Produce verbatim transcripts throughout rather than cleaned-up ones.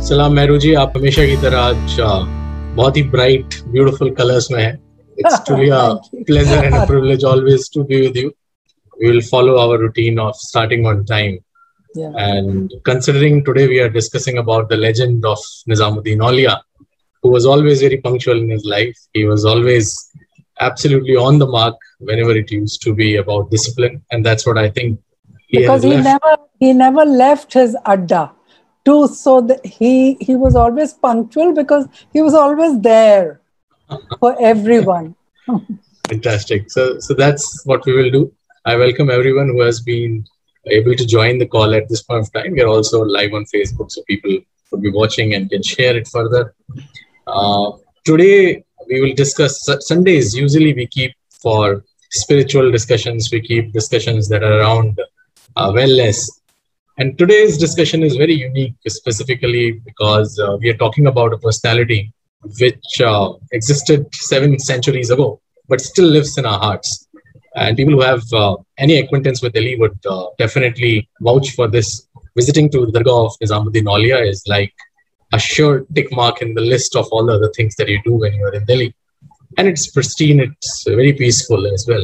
सलाम मेहरू जी, आप हमेशा की तरह आज बहुत ही bright, beautiful colors में हैं. It's truly a pleasure and a privilege always to be with you. We will follow our routine of starting on time. Yeah. And considering today we are discussing about the legend of Nizamuddin Aulia, who was always very punctual in his life. He was always absolutely on the mark whenever it used to be about discipline. And that's what I think he because has he left. never he never left his adda too, so that he he was always punctual because he was always there for everyone. Fantastic. So so that's what we will do. I welcome everyone who has been able to join the call at this point of time. We are also live on Facebook, so people could be watching and can share it further. Uh, today we will discuss Sundays. Usually we keep for spiritual discussions. We keep discussions that are around uh, wellness. And today's discussion is very unique, specifically because uh, we are talking about a personality which uh, existed seven centuries ago, but still lives in our hearts. And people who have uh, any acquaintance with Delhi would uh, definitely vouch for this. Visiting to the Dargah of Nizamuddin Aulia is like a sure tick mark in the list of all the other things that you do when you're in Delhi. And it's pristine, it's very peaceful as well.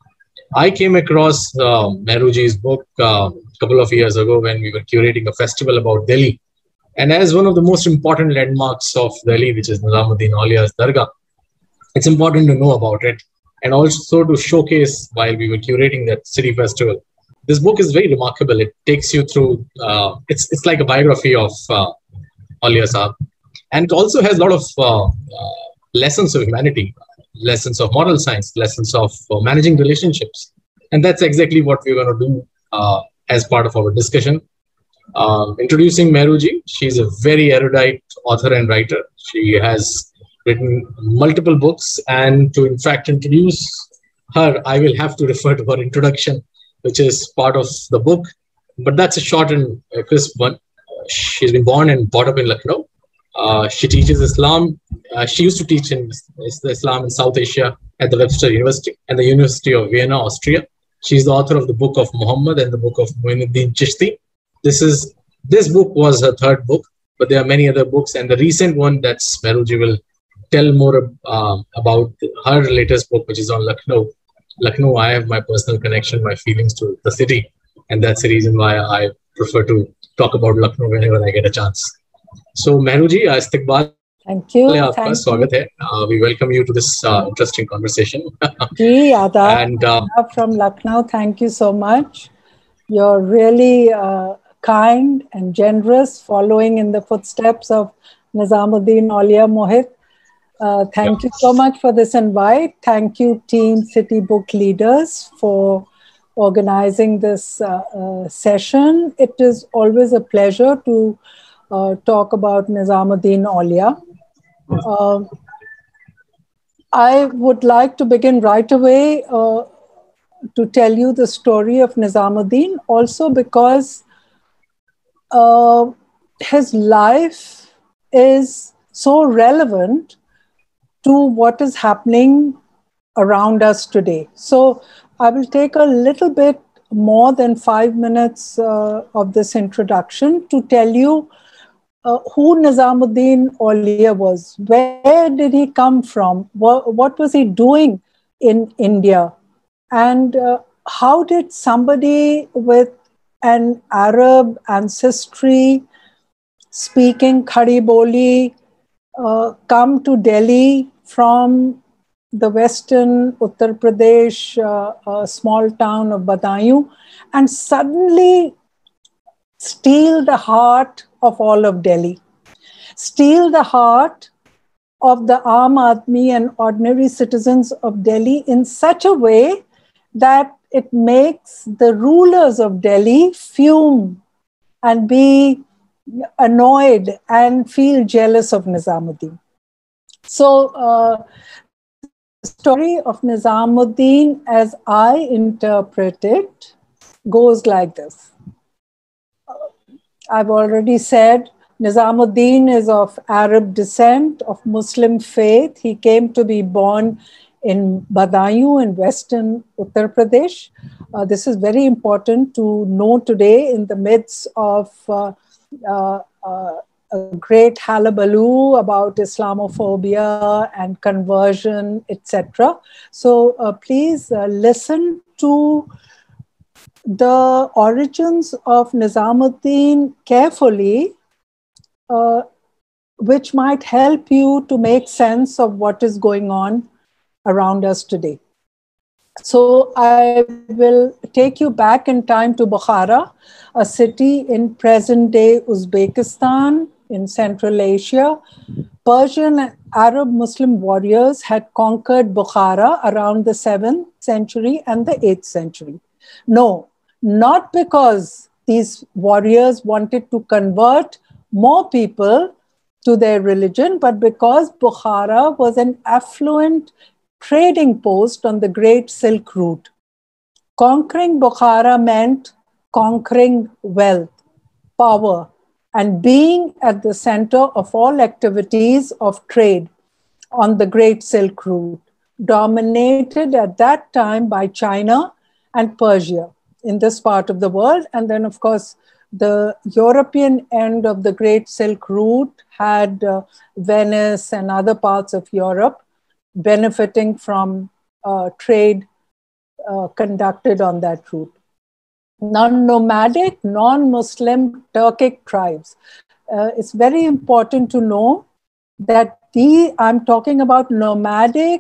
I came across uh, Meहरू ji's book uh, a couple of years ago when we were curating a festival about Delhi. And as one of the most important landmarks of Delhi, which is Nizamuddin Aulia's Dargah, it's important to know about it and also to showcase while we were curating that city festival. This book is very remarkable. It takes you through, uh, it's, it's like a biography of uh, Aulia Sahab. And it also has a lot of uh, uh, lessons of humanity, lessons of moral science, lessons of uh, managing relationships. And that's exactly what we're going to do uh, as part of our discussion. Uh, introducing Meहरू ji, she's a very erudite author and writer. She has written multiple books, and to in fact introduce her, I will have to refer to her introduction, which is part of the book. But that's a short and uh, crisp one. She's been born and brought up in Lucknow. Uh, she teaches Islam. Uh, she used to teach in Islam in South Asia at the Webster University and the University of Vienna, Austria. She's the author of the Book of Muhammad and the Book of Muinuddin Chishti. This is this book was her third book, but there are many other books. And the recent one that's Meहरू ji will tell more uh, about her latest book, which is on Lucknow. Lucknow, I have my personal connection, my feelings to the city. And that's the reason why I prefer to talk about Lucknow whenever I get a chance. So, Meहरू ji, istiqbal. Thank you. Thank you. Uh, we welcome you to this uh, interesting conversation. Ji, Adab. And uh, Adab from Lucknow, thank you so much. You're really uh, kind and generous, following in the footsteps of Nizamuddin Aulia Mohit. Uh, thank yeah. you so much for this invite. Thank you, Team City Book Leaders, for organizing this uh, uh, session. It is always a pleasure to uh, talk about Nizamuddin Aulia. Uh, I would like to begin right away uh, to tell you the story of Nizamuddin, also because uh, his life is so relevant to what is happening around us today. So I will take a little bit more than five minutes uh, of this introduction to tell you uh, who Nizamuddin Aulia was. Where did he come from? What, what was he doing in India? And uh, how did somebody with an Arab ancestry speaking Khadi Boli uh, come to Delhi from the western Uttar Pradesh, uh, uh, small town of Badaयूं, and suddenly steal the heart of all of Delhi, steal the heart of the Aam Aadmi and ordinary citizens of Delhi in such a way that it makes the rulers of Delhi fume and be annoyed and feel jealous of Nizamuddin. So, uh, the story of Nizamuddin, as I interpret it, goes like this. I've already said Nizamuddin is of Arab descent, of Muslim faith. He came to be born in Badaयूं in western Uttar Pradesh. Uh, this is very important to know today in the midst of uh, uh, uh, a great hullabaloo about Islamophobia and conversion, et cetera. So uh, please uh, listen to the origins of Nizamuddin carefully, uh, which might help you to make sense of what is going on around us today. So I will take you back in time to Bukhara, a city in present-day Uzbekistan in Central Asia. Persian and Arab Muslim warriors had conquered Bukhara around the seventh century and the eighth century. No, not because these warriors wanted to convert more people to their religion, but because Bukhara was an affluent trading post on the Great Silk Route. Conquering Bukhara meant conquering wealth, power, and being at the center of all activities of trade on the Great Silk Route, dominated at that time by China and Persia in this part of the world. And then, of course, the European end of the Great Silk Route had uh, Venice and other parts of Europe benefiting from uh, trade uh, conducted on that route. Non-nomadic, non-Muslim Turkic tribes. Uh, it's very important to know that the, I'm talking about nomadic,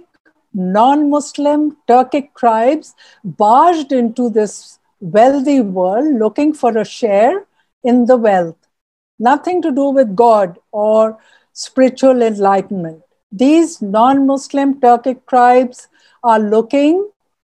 non-Muslim Turkic tribes barged into this wealthy world looking for a share in the wealth. Nothing to do with God or spiritual enlightenment. These non-Muslim Turkic tribes are looking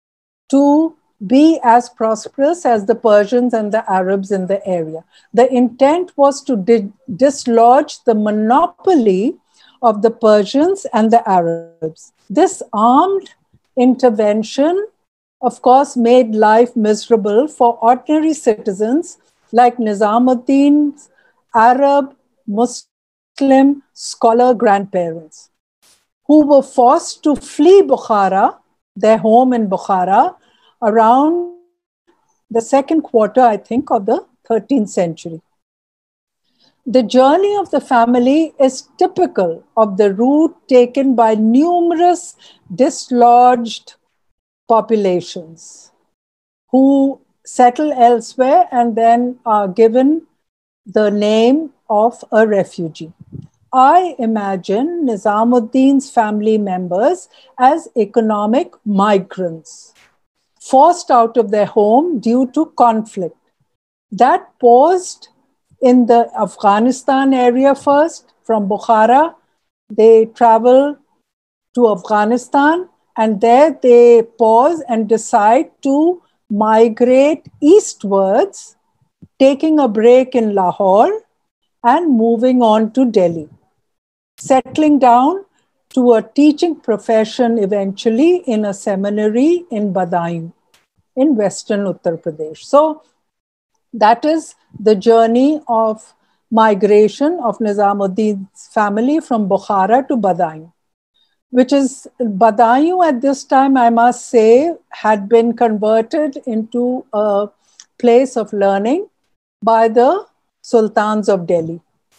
to be as prosperous as the Persians and the Arabs in the area. The intent was to di- dislodge the monopoly of the Persians and the Arabs. This armed intervention, of course, made life miserable for ordinary citizens like Nizamuddin's Arab Muslim scholar grandparents, who were forced to flee Bukhara, their home in Bukhara, around the second quarter, I think, of the thirteenth century. The journey of the family is typical of the route taken by numerous dislodged populations who settle elsewhere and then are given the name of a refugee. I imagine Nizamuddin's family members as economic migrants, forced out of their home due to conflict. That paused in the Afghanistan area first. From Bukhara, they travel to Afghanistan, and there they pause and decide to migrate eastwards, taking a break in Lahore and moving on to Delhi, settling down to a teaching profession eventually in a seminary in Badaयूं in western Uttar Pradesh. So that is the journey of migration of Nizamuddin's family from Bukhara to Badaयूं, which is Badaयूं at this time, I must say, had been converted into a place of learning by the sultans of Delhi.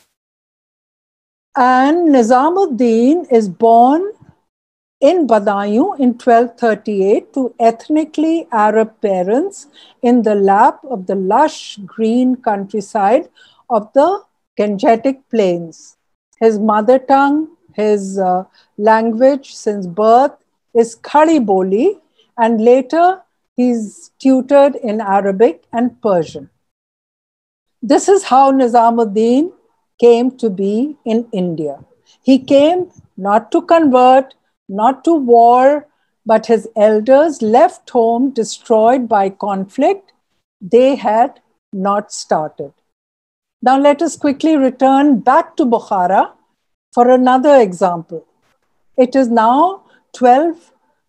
And Nizamuddin is born in Badaयूं in twelve thirty-eight to ethnically Arab parents in the lap of the lush green countryside of the Gangetic Plains. His mother tongue, his uh, language since birth is Khari Boli, and later he's tutored in Arabic and Persian. This is how Nizamuddin came to be in India. He came not to convert, not to war, but his elders left home destroyed by conflict they had not started. Now let us quickly return back to Bukhara for another example. It is now twelve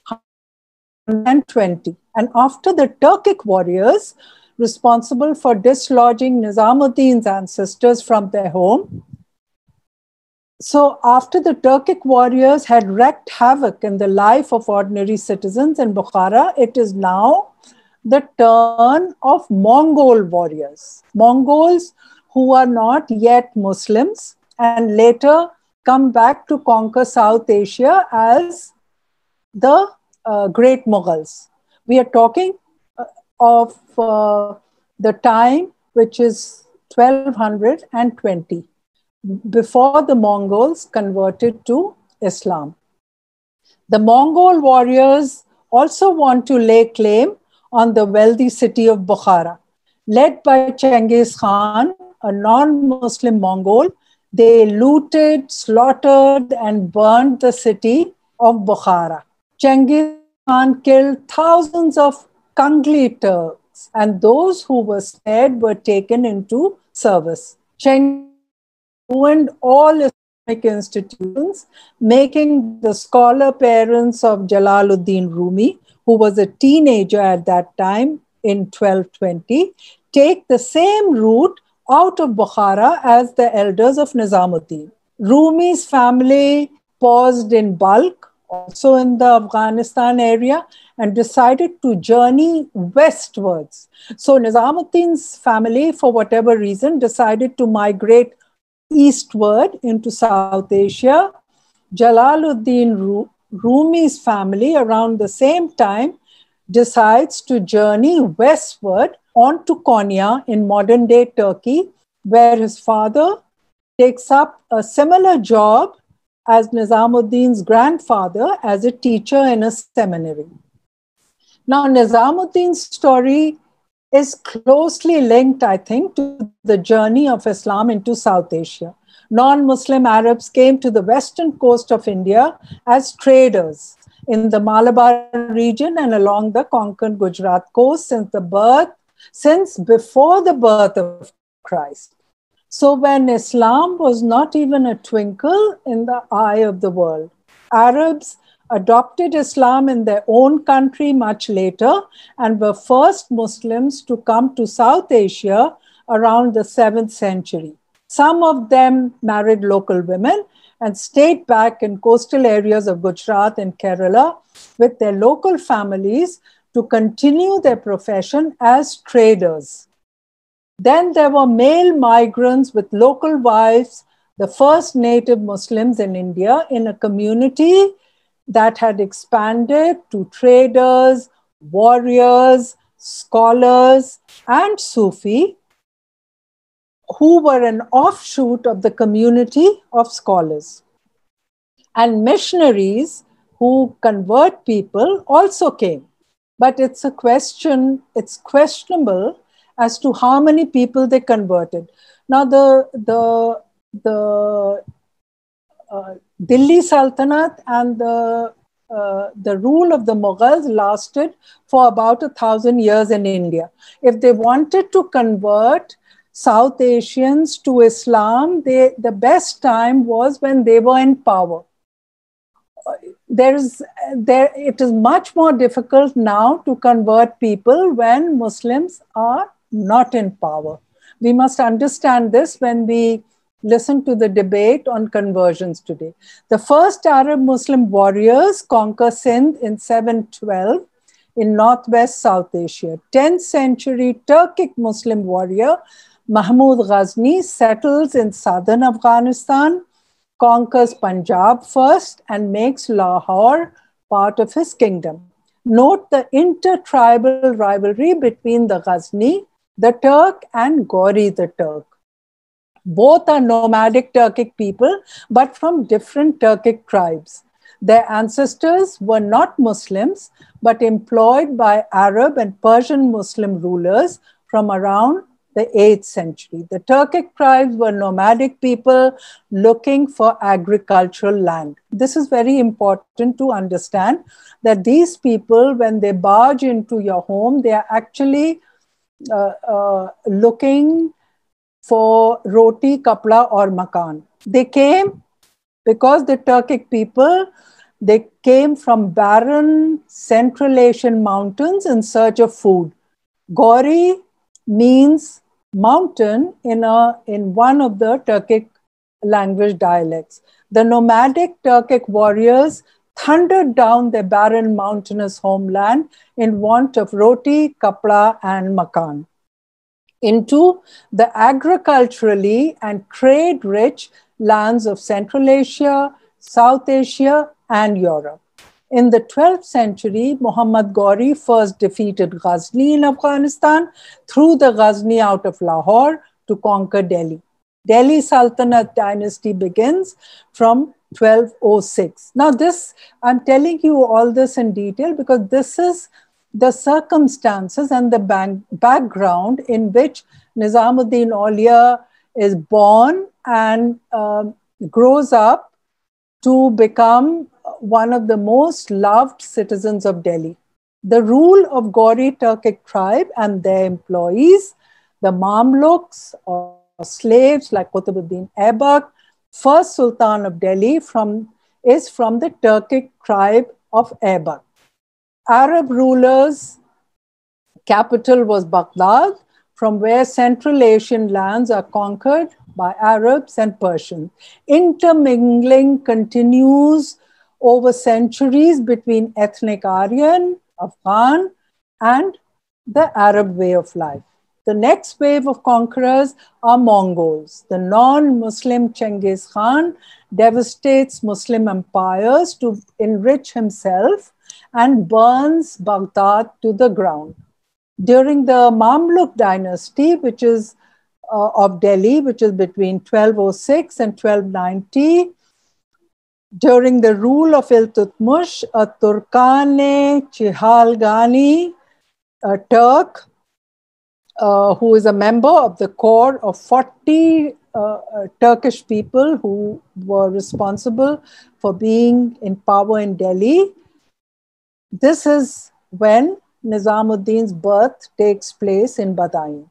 twenty, and after the Turkic warriors responsible for dislodging Nizamuddin's ancestors from their home, so after the Turkic warriors had wreaked havoc in the life of ordinary citizens in Bukhara, it is now the turn of Mongol warriors. Mongols who are not yet Muslims, and later come back to conquer South Asia as the uh, Great Mughals. We are talking uh, of uh, the time which is twelve twenty, before the Mongols converted to Islam. The Mongol warriors also want to lay claim on the wealthy city of Bukhara. Led by Genghis Khan, a non-Muslim Mongol, they looted, slaughtered, and burned the city of Bukhara. Genghis Khan killed thousands of Kangli Turks, and those who were spared were taken into service. Genghis ruined all Islamic institutions, making the scholar parents of Jalaluddin Rumi, who was a teenager at that time in twelve twenty, take the same route out of Bukhara as the elders of Nizamuddin. Rumi's family paused in bulk, also in the Afghanistan area, and decided to journey westwards. So Nizamuddin's family, for whatever reason, decided to migrate eastward into South Asia. Jalaluddin Rumi's family, around the same time, decides to journey westward onto Konya in modern-day Turkey, where his father takes up a similar job as Nizamuddin's grandfather as a teacher in a seminary. Now, Nizamuddin's story is closely linked, I think, to the journey of Islam into South Asia. Non-Muslim Arabs came to the western coast of India as traders in the Malabar region and along the conquered Gujarat coast since the birth, since before the birth of Christ. So when Islam was not even a twinkle in the eye of the world, Arabs adopted Islam in their own country much later and were first Muslims to come to South Asia around the seventh century. Some of them married local women and stayed back in coastal areas of Gujarat and Kerala with their local families to continue their profession as traders. Then there were male migrants with local wives, the first native Muslims in India, in a community that had expanded to traders, warriors, scholars, and Sufi, who were an offshoot of the community of scholars. And missionaries who convert people also came. But it's a question, it's questionable as to how many people they converted. Now, the, the, the uh, Delhi Sultanate and the, uh, the rule of the Mughals lasted for about a thousand years in India. If they wanted to convert South Asians to Islam, they, the best time was when they were in power. There is, there, it is much more difficult now to convert people when Muslims are not in power. We must understand this when we listen to the debate on conversions today. The first Arab Muslim warriors conquer Sindh in seven twelve in northwest South Asia. tenth century Turkic Muslim warrior Mahmud Ghazni settles in southern Afghanistan, conquers Punjab first, and makes Lahore part of his kingdom. Note the inter-tribal rivalry between the Ghazni, the Turk, and Ghori the Turk. Both are nomadic Turkic people, but from different Turkic tribes. Their ancestors were not Muslims, but employed by Arab and Persian Muslim rulers from around the eighth century. The Turkic tribes were nomadic people looking for agricultural land. This is very important to understand, that these people, when they barge into your home, they are actually uh, uh, looking for roti, kapla, or makan. They came because the Turkic people, they came from barren Central Asian mountains in search of food. Ghori means mountain in, a, in one of the Turkic language dialects. The nomadic Turkic warriors thundered down their barren mountainous homeland in want of roti, kapla, and makan into the agriculturally and trade-rich lands of Central Asia, South Asia, and Europe. In the twelfth century, Muhammad Ghori first defeated Ghazni in Afghanistan, threw the Ghazni out of Lahore to conquer Delhi. Delhi Sultanate dynasty begins from twelve oh six. Now this, I'm telling you all this in detail because this is the circumstances and the bank, background in which Nizamuddin Aulia is born and uh, grows up to become one of the most loved citizens of Delhi. The rule of Ghori Turkic tribe and their employees, the Mamluks or slaves like Qutbuddin Aibak, first Sultan of Delhi, from, is from the Turkic tribe of Aibak. Arab rulers' capital was Baghdad, from where Central Asian lands are conquered by Arabs and Persians. Intermingling continues over centuries between ethnic Aryan, Afghan, and the Arab way of life. The next wave of conquerors are Mongols. The non-Muslim Genghis Khan devastates Muslim empires to enrich himself and burns Baghdad to the ground. During the Mamluk dynasty, which is uh, of Delhi, which is between twelve oh six and twelve ninety, during the rule of Iltutmish, a Turkane Chihalgani, a Turk, uh, who is a member of the core of forty uh, uh, Turkish people who were responsible for being in power in Delhi. This is when Nizamuddin's birth takes place in Badain.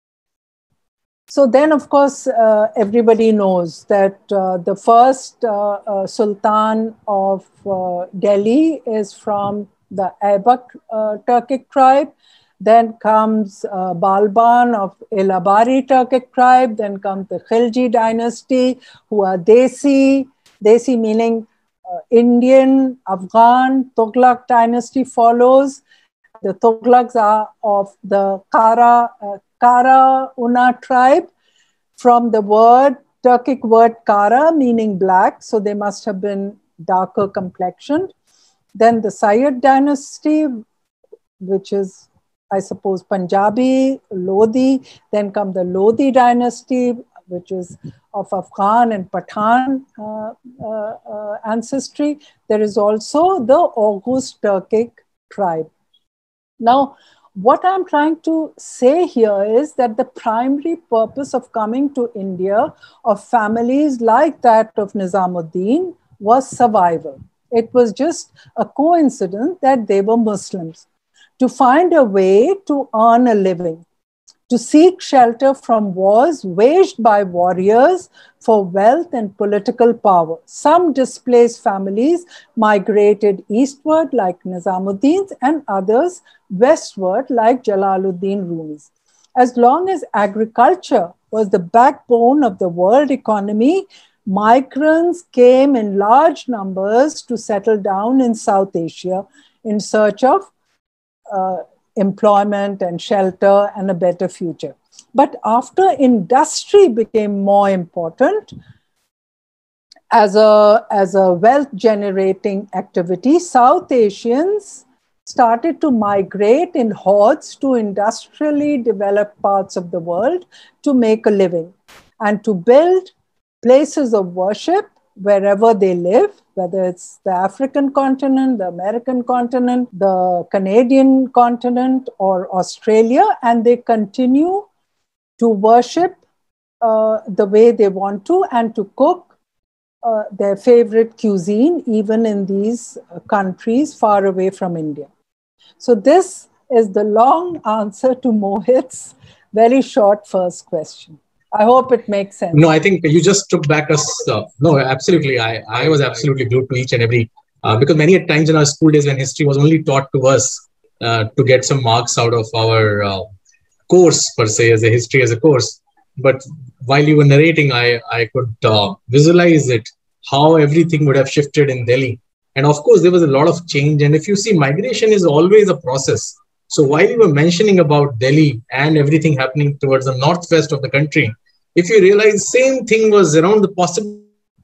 So then, of course, uh, everybody knows that uh, the first uh, uh, Sultan of uh, Delhi is from the Aibak uh, Turkic tribe. Then comes uh, Balban of Ilabari Turkic tribe. Then comes the Khilji dynasty, who are Desi, Desi meaning uh, Indian, Afghan. Tughlaq dynasty follows. The Tughlaqs are of the Kara, uh, Kara Una tribe, from the word, Turkic word Kara, meaning black. So they must have been darker complexioned. Then the Sayyid dynasty, which is, I suppose, Punjabi, Lodi. Then come the Lodi dynasty, which is of Afghan and Pathan uh, uh, uh, ancestry. There is also the August Turkic tribe. Now, what I'm trying to say here is that the primary purpose of coming to India of families like that of Nizamuddin was survival. It was just a coincidence that they were Muslims. To find a way to earn a living, to seek shelter from wars waged by warriors for wealth and political power. Some displaced families migrated eastward like Nizamuddin's and others westward like Jalaluddin Rumi's. As long as agriculture was the backbone of the world economy, migrants came in large numbers to settle down in South Asia in search of uh, employment and shelter and a better future. But after industry became more important as a, as a wealth generating activity, South Asians started to migrate in hordes to industrially developed parts of the world to make a living and to build places of worship wherever they live, whether it's the African continent, the American continent, the Canadian continent, or Australia, and they continue to worship uh, the way they want to and to cook uh, their favorite cuisine, even in these uh, countries far away from India. So this is the long answer to Mohit's very short first question. I hope it makes sense. No, I think you just took back us. Uh, no, absolutely. I, I was absolutely glued to each and every, uh, because many times in our school days when history was only taught to us uh, to get some marks out of our uh, course per se, as a history as a course. But while you were narrating, I, I could uh, visualize it, how everything would have shifted in Delhi. And of course, there was a lot of change. And if you see, migration is always a process. So while you were mentioning about Delhi and everything happening towards the northwest of the country, if you realize, same thing was around the possibility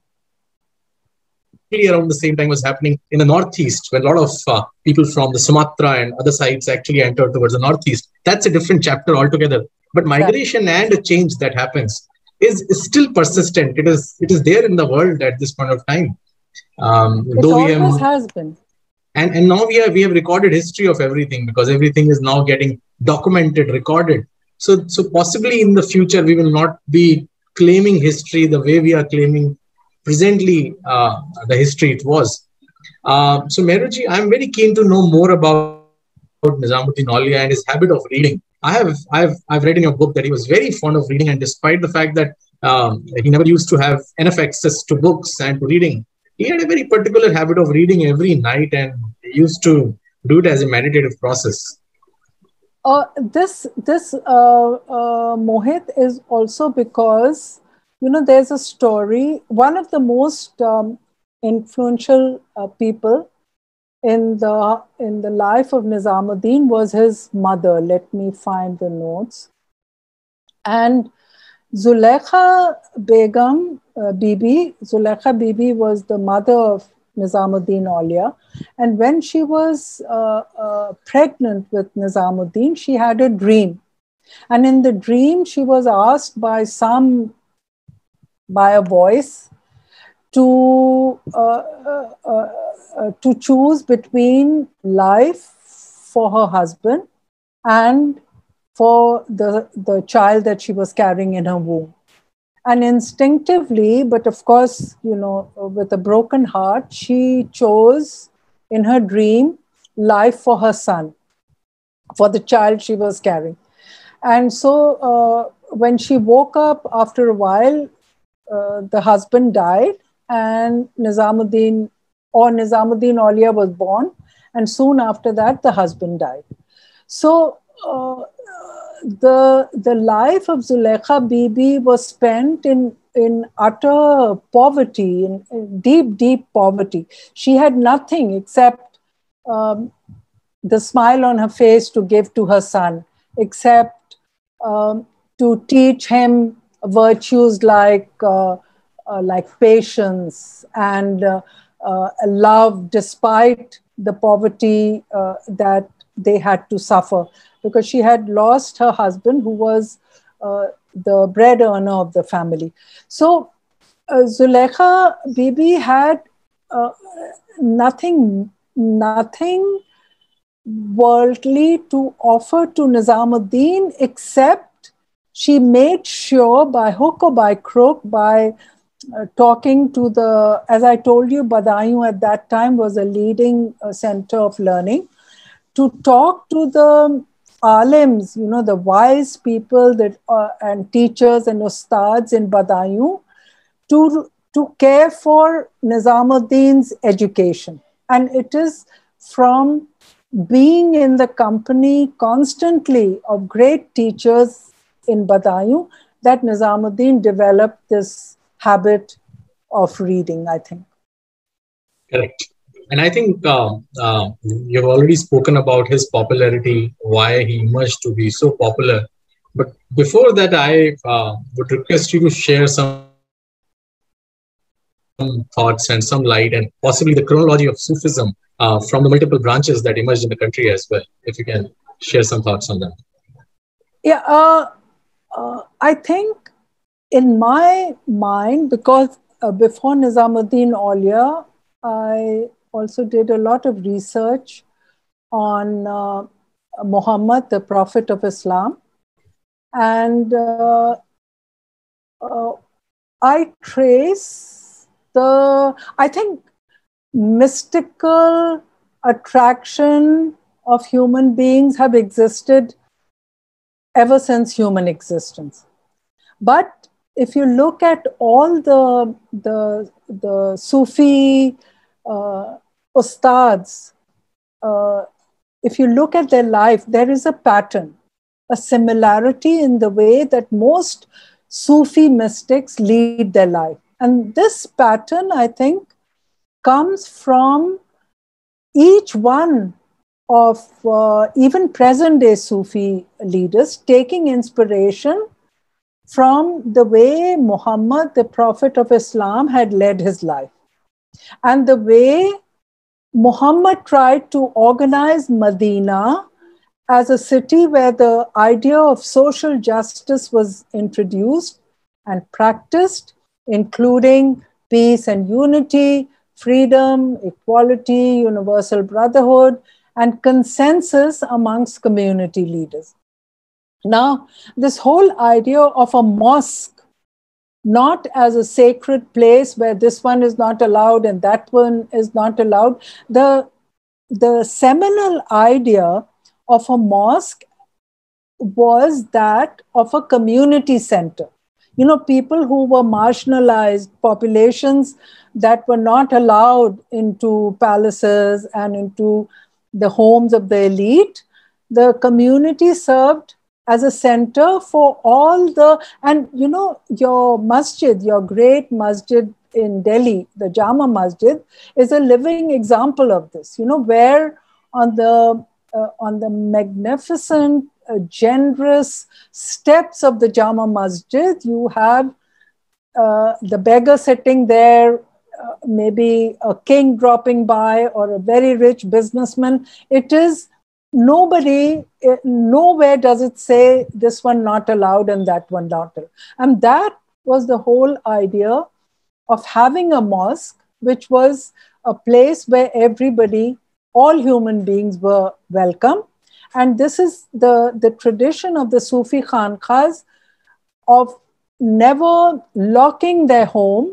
around the same time was happening in the northeast, when a lot of uh, people from the Sumatra and other sides actually entered towards the northeast. That's a different chapter altogether. But migration yeah. and a change that happens is, is still persistent. It is it is there in the world at this point of time. Um, it though always we have, has been. And, and now we have we have recorded history of everything, because everything is now getting documented, recorded. So so possibly in the future we will not be claiming history the way we are claiming presently uh, the history it was. Uh, so Meruji, I'm very keen to know more about Nizamuddin Aulia and his habit of reading. I have I've I've read in your book that he was very fond of reading, and despite the fact that um, he never used to have enough access to books and to reading, he had a very particular habit of reading every night, and he used to do it as a meditative process. Uh, this this uh, uh, Mohit is also because, you know, there's a story. One of the most um, influential uh, people in the in the life of Nizamuddin was his mother. Let me find the notes. And Zulekha Begum uh, Bibi, Zulekha Bibi was the mother of Nizamuddin Aulia. And when she was uh, uh, pregnant with Nizamuddin, she had a dream. And in the dream, she was asked by some, by a voice, to uh, uh, uh, uh, to choose between life for her husband and for the, the child that she was carrying in her womb. And instinctively, but of course, you know, with a broken heart, she chose in her dream life for her son, for the child she was carrying. And so uh, when she woke up after a while, uh, the husband died, and Nizamuddin or Nizamuddin Aulia was born. And soon after that, the husband died. So uh, the, the life of Zulekha Bibi was spent in, in utter poverty, in, in deep, deep poverty. She had nothing except um, the smile on her face to give to her son, except um, to teach him virtues like uh, uh, like patience and uh, uh, love, despite the poverty uh, that they had to suffer, because she had lost her husband, who was uh, the bread earner of the family. So uh, Zulekha Bibi had uh, nothing, nothing worldly to offer to Nizamuddin, except she made sure by hook or by crook, by uh, talking to the, as I told you, Badaयूं at that time was a leading uh, center of learning, to talk to the alims, you know, the wise people that uh, and teachers and ustads in Badaयूं, to, to care for Nizamuddin's education. And it is from being in the company constantly of great teachers in Badaयूं that Nizamuddin developed this habit of reading, I think. Correct. And I think uh, uh, you've already spoken about his popularity, why he emerged to be so popular. But before that, I uh, would request you to share some thoughts and some light, and possibly the chronology of Sufism uh, from the multiple branches that emerged in the country as well. If you can share some thoughts on that. Yeah, uh, uh, I think in my mind, because uh, before Nizamuddin Aulia, I also did a lot of research on uh, Muhammad, the Prophet of Islam. And uh, uh, I trace the, I think, mystical attraction of human beings have existed ever since human existence. But if you look at all the, the, the Sufi uh, ustads, uh, if you look at their life, there is a pattern, a similarity in the way that most Sufi mystics lead their life. And this pattern, I think, comes from each one of uh, even present-day Sufi leaders taking inspiration from the way Muhammad, the Prophet of Islam, had led his life. And the way Muhammad tried to organize Medina as a city where the idea of social justice was introduced and practiced, including peace and unity, freedom, equality, universal brotherhood, and consensus amongst community leaders. Now, this whole idea of a mosque, not as a sacred place where this one is not allowed and that one is not allowed, the, the seminal idea of a mosque was that of a community center. You know, people who were marginalized, populations that were not allowed into palaces and into the homes of the elite, the community served as a center for all the, and you know, your masjid, your great masjid in Delhi, the Jama Masjid, is a living example of this, you know, where on the, uh, on the magnificent, uh, generous steps of the Jama Masjid, you have uh, the beggar sitting there, uh, maybe a king dropping by or a very rich businessman. It is nobody, nowhere does it say this one not allowed and that one not allowed. And that was the whole idea of having a mosque, which was a place where everybody, all human beings were welcome. And this is the, the tradition of the Sufi Khanqahs of never locking their home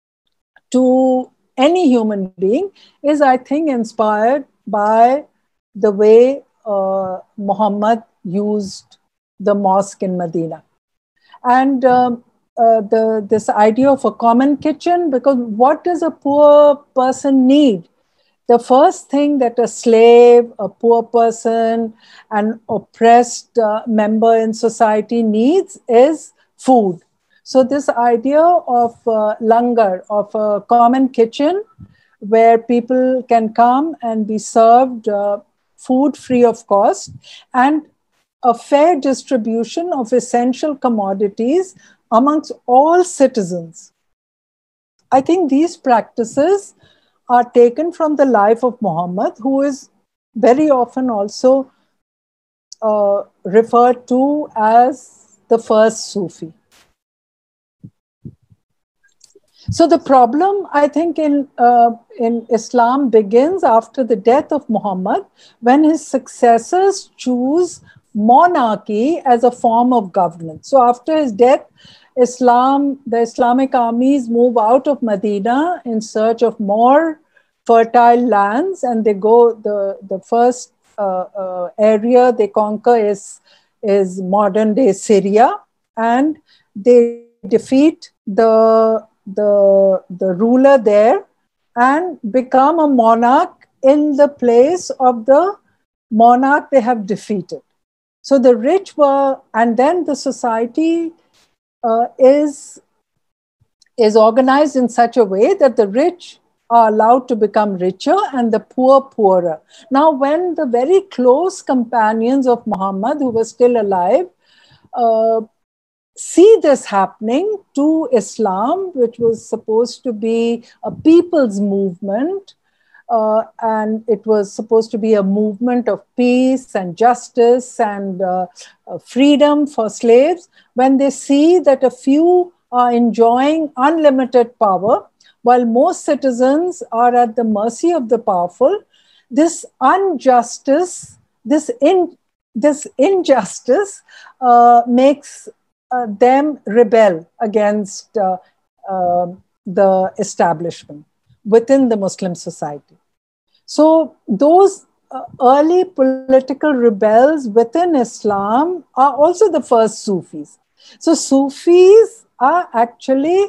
to any human being is, I think, inspired by the way uh, Muhammad used the mosque in Medina. And um, uh, the, this idea of a common kitchen, because what does a poor person need? The first thing that a slave, a poor person, an oppressed uh, member in society needs is food. So this idea of uh, langar, of a common kitchen, where people can come and be served uh, food free of cost, and a fair distribution of essential commodities amongst all citizens. I think these practices are taken from the life of Muhammad, who is very often also uh, referred to as the first Sufi. So the problem, I think, in, uh, in Islam begins after the death of Muhammad, when his successors choose monarchy as a form of governance. So after his death, Islam, the Islamic armies move out of Medina in search of more fertile lands, and they go, the, the first uh, uh, area they conquer is, is modern day Syria, and they defeat the the, the ruler there and become a monarch in the place of the monarch they have defeated. So the rich were, and then the society uh, is, is organized in such a way that the rich are allowed to become richer and the poor poorer. Now, when the very close companions of Muhammad, who were still alive, uh, see this happening to Islam, which was supposed to be a people's movement, uh, and it was supposed to be a movement of peace and justice and uh, uh, freedom for slaves, when they see that a few are enjoying unlimited power, while most citizens are at the mercy of the powerful, this injustice, this, in, this injustice uh, makes Uh, them rebel against uh, uh, the establishment within the Muslim society. So those uh, early political rebels within Islam are also the first Sufis. So Sufis are actually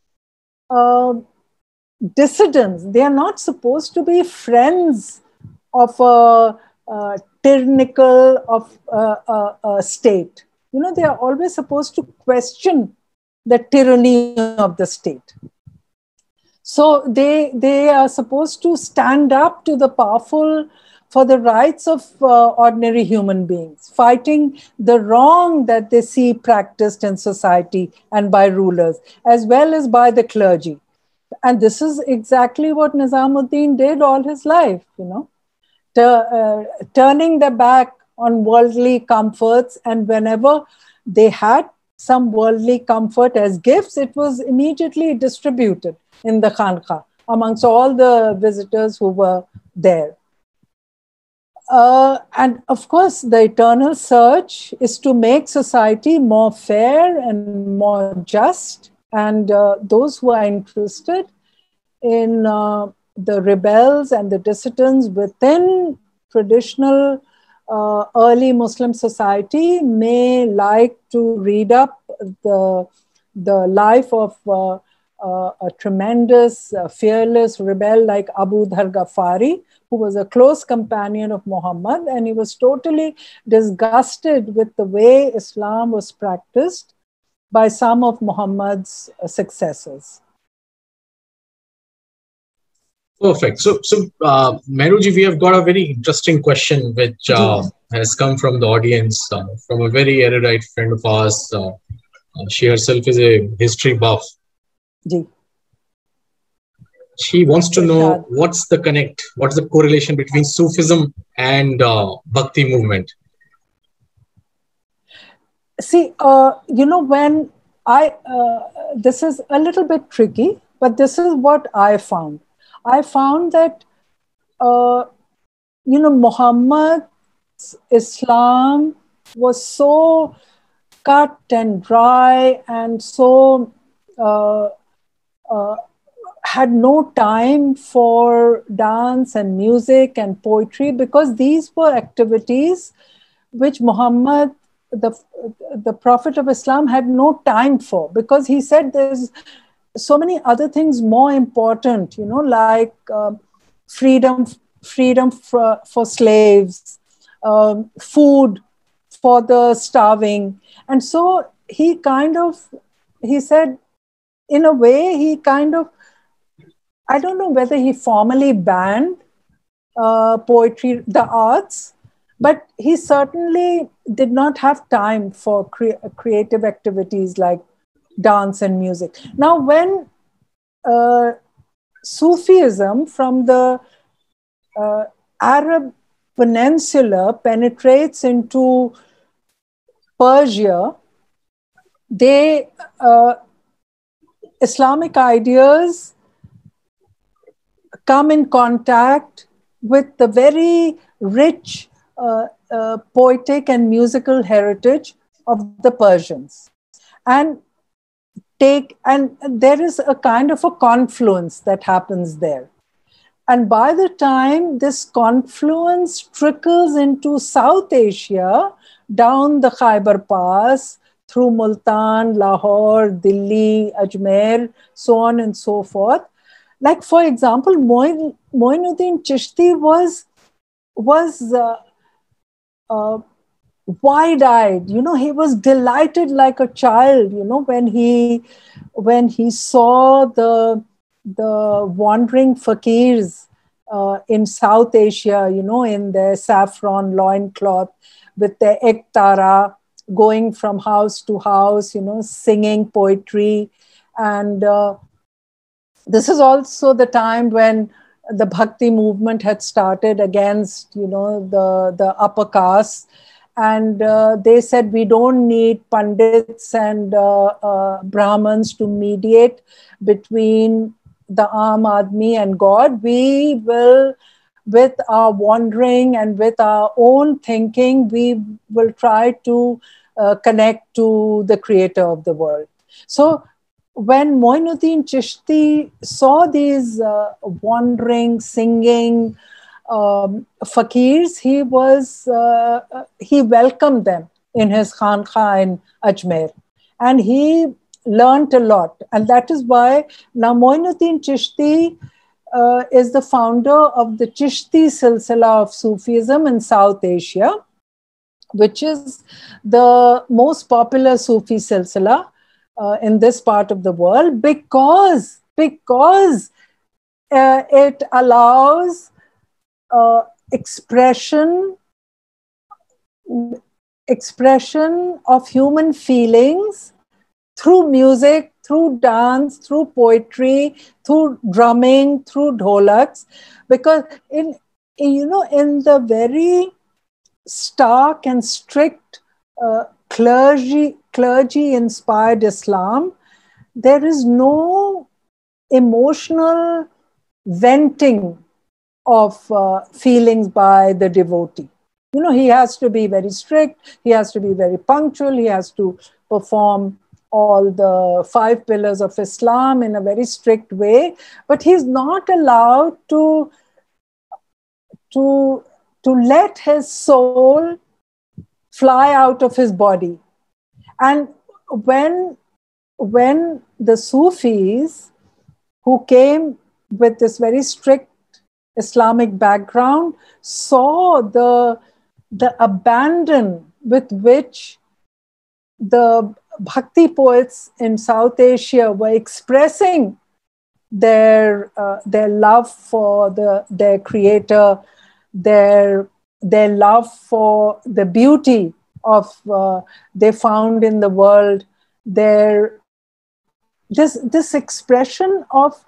uh, dissidents. They are not supposed to be friends of a, a tyrannical of a, a, a state. You know, they are always supposed to question the tyranny of the state. So they, they are supposed to stand up to the powerful for the rights of uh, ordinary human beings, fighting the wrong that they see practiced in society and by rulers, as well as by the clergy. And this is exactly what Nizamuddin did all his life, you know, uh, turning their back on worldly comforts. And whenever they had some worldly comfort as gifts, it was immediately distributed in the Khanqa amongst all the visitors who were there. Uh, and of course, the eternal search is to make society more fair and more just. And uh, those who are interested in uh, the rebels and the dissidents within traditional uh, early Muslim society may like to read up the, the life of uh, uh, a tremendous, uh, fearless rebel like Abu Dhar Ghaffari, who was a close companion of Muhammad, and he was totally disgusted with the way Islam was practiced by some of Muhammad's uh, successors. Perfect. So, so uh, Meruji, we have got a very interesting question which uh, has come from the audience, uh, from a very erudite friend of ours. Uh, uh, she herself is a history buff. Ji. She wants to know what's the connect, what's the correlation between Sufism and uh, Bhakti movement? See, uh, you know, when I, uh, this is a little bit tricky, but this is what I found. I found that, uh, you know, Muhammad's Islam was so cut and dry and so uh, uh, had no time for dance and music and poetry, because these were activities which Muhammad, the, the Prophet of Islam, had no time for, because he said there's so many other things more important, you know, like uh, freedom, freedom for, for slaves, um, food for the starving. And so he kind of, he said, in a way, he kind of, I don't know whether he formally banned uh, poetry, the arts, but he certainly did not have time for cre- creative activities like dance and music. Now, when uh, Sufism from the uh, Arab Peninsula penetrates into Persia, they, uh, Islamic ideas come in contact with the very rich uh, uh, poetic and musical heritage of the Persians. And take, and there is a kind of a confluence that happens there. And by the time this confluence trickles into South Asia, down the Khyber Pass, through Multan, Lahore, Delhi, Ajmer, so on and so forth. Like, for example, Moin, Moinuddin Chishti was, was uh, uh, wide-eyed, you know, he was delighted like a child, you know, when he, when he saw the, the wandering fakirs uh, in South Asia, you know, in their saffron loincloth with their ektara, going from house to house, you know, singing poetry. And uh, this is also the time when the Bhakti movement had started against, you know, the, the upper castes. And uh, they said, we don't need Pandits and uh, uh, Brahmins to mediate between the Aam Admi and God. We will, with our wandering and with our own thinking, we will try to uh, connect to the creator of the world. So when Moinuddin Chishti saw these uh, wandering, singing um, fakirs, he was, uh, he welcomed them in his Khanqa in Ajmer. And he learned a lot. And that is why now Moinuddin Chishti uh, is the founder of the Chishti Silsila of Sufism in South Asia, which is the most popular Sufi Silsila uh, in this part of the world, because, because uh, it allows uh, expression, expression of human feelings through music, through dance, through poetry, through drumming, through dholaks. Because in, you know, in the very stark and strict uh, clergy, clergy-inspired Islam, there is no emotional venting of uh, feelings by the devotee. You know, he has to be very strict, he has to be very punctual, he has to perform all the five pillars of Islam in a very strict way, but he's not allowed to, to, to let his soul fly out of his body. And when, when the Sufis, who came with this very strict Islamic background, saw the, the abandon with which the Bhakti poets in South Asia were expressing their, uh, their love for the, their creator, their, their love for the beauty of uh, they found in the world, their, this, this expression of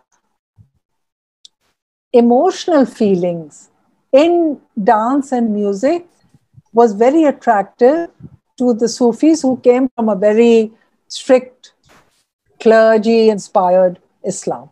emotional feelings in dance and music was very attractive to the Sufis, who came from a very strict clergy-inspired Islam.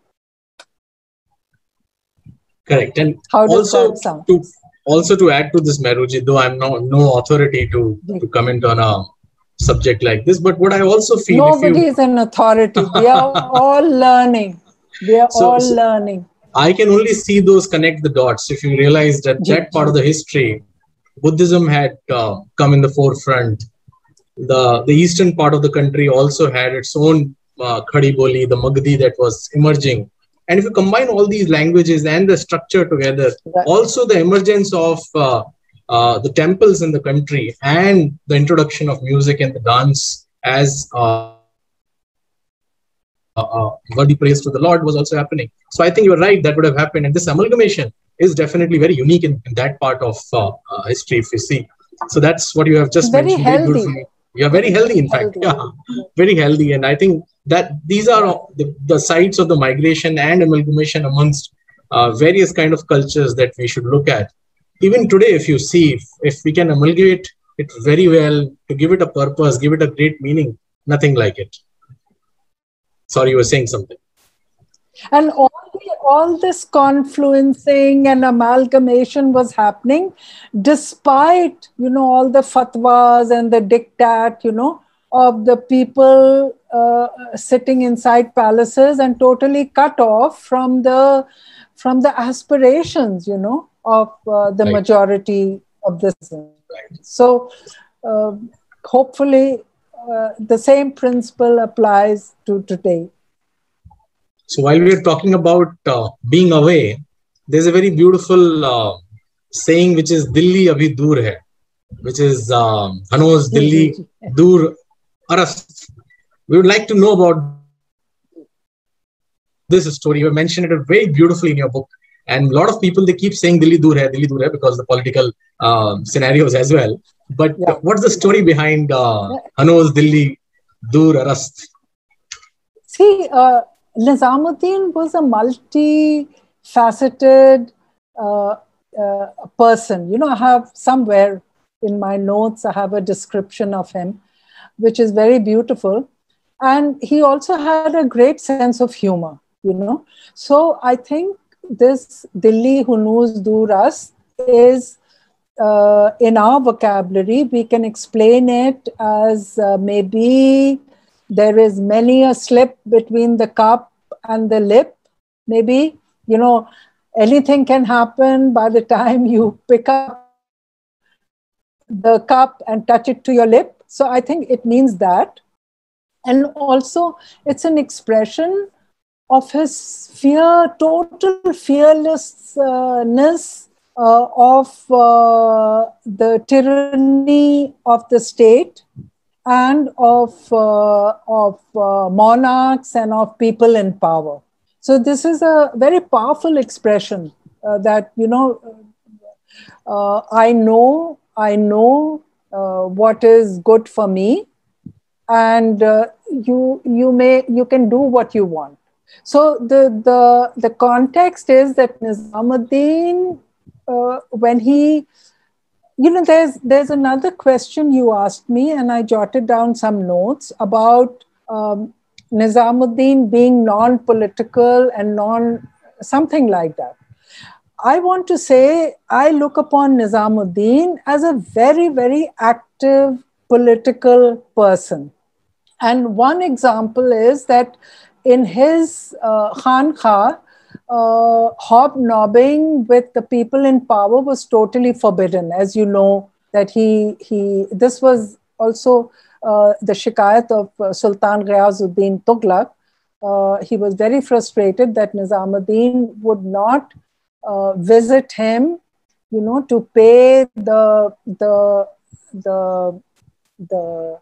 Correct. And how does also that sound? To, also to add to this, Meruji, though I'm no, no authority to, to comment on a subject like this, but what I also feel... Nobody if you... is an authority. We are all learning. We are so, all so learning. I can only see those connect the dots. If you realize that that part of the history, Buddhism had uh, come in the forefront. The, the eastern part of the country also had its own uh, Khadi Boli, the Magdi that was emerging. And if you combine all these languages and the structure together, right. also the emergence of uh, uh, the temples in the country and the introduction of music and the dance as uh, uh, worthy praise to the Lord was also happening. So I think you're right, that would have happened. And this amalgamation is definitely very unique in, in that part of uh, uh, history, if you see. So that's what you have just very mentioned. Healthy. Very beautifully. You're very healthy, in fact. Healthy. Yeah, very healthy. And I think that these are the, the sides of the migration and amalgamation amongst uh, various kind of cultures that we should look at. Even today, if you see, if, if we can amalgamate it very well, to give it a purpose, give it a great meaning, nothing like it. Sorry, you were saying something. And all, the, all this confluencing and amalgamation was happening despite, you know, all the fatwas and the diktat, you know, of the people uh, sitting inside palaces and totally cut off from the, from the aspirations, you know, of uh, the right. majority of the citizens. Right. So uh, hopefully uh, the same principle applies to today. So while we are talking about uh, being away, there's a very beautiful uh, saying which is Dilli abhi dur hai, which is um, Hanoz Dilli dur arast. We would like to know about this story. You have mentioned it very beautifully in your book. And a lot of people, they keep saying Dilli dur hai, Dilli dur hai, because of the political uh, scenarios as well. But yeah. what's the story behind uh, Hanoz Dilli dur arast? See, uh, Nizamuddin was a multi-faceted uh, uh, person. You know, I have somewhere in my notes, I have a description of him, which is very beautiful. And he also had a great sense of humor, you know. So I think this Dilli Hanoz dur arast is, uh, in our vocabulary, we can explain it as uh, maybe there is many a slip between the cup and the lip. Maybe, you know, anything can happen by the time you pick up the cup and touch it to your lip. So I think it means that. And also it's an expression of his fear, total fearlessness uh, of uh, the tyranny of the state and of, uh, of uh, monarchs and of people in power. So this is a very powerful expression uh, that, you know, Uh, I know, I know uh, what is good for me, and uh, you you may you can do what you want. So the the the context is that Nizamuddin, uh, when he, you know, there's there's another question you asked me, and I jotted down some notes about um, Nizamuddin being non-political and non something like that. I want to say I look upon Nizamuddin as a very, very active political person. And one example is that in his uh, Khanqa, uh, hobnobbing with the people in power was totally forbidden. As you know, that he, he this was also uh, the shikayat of uh, Sultan Ghayazuddin Tughlaq. Uh, he was very frustrated that Nizamuddin would not uh, visit him, you know, to pay the the the the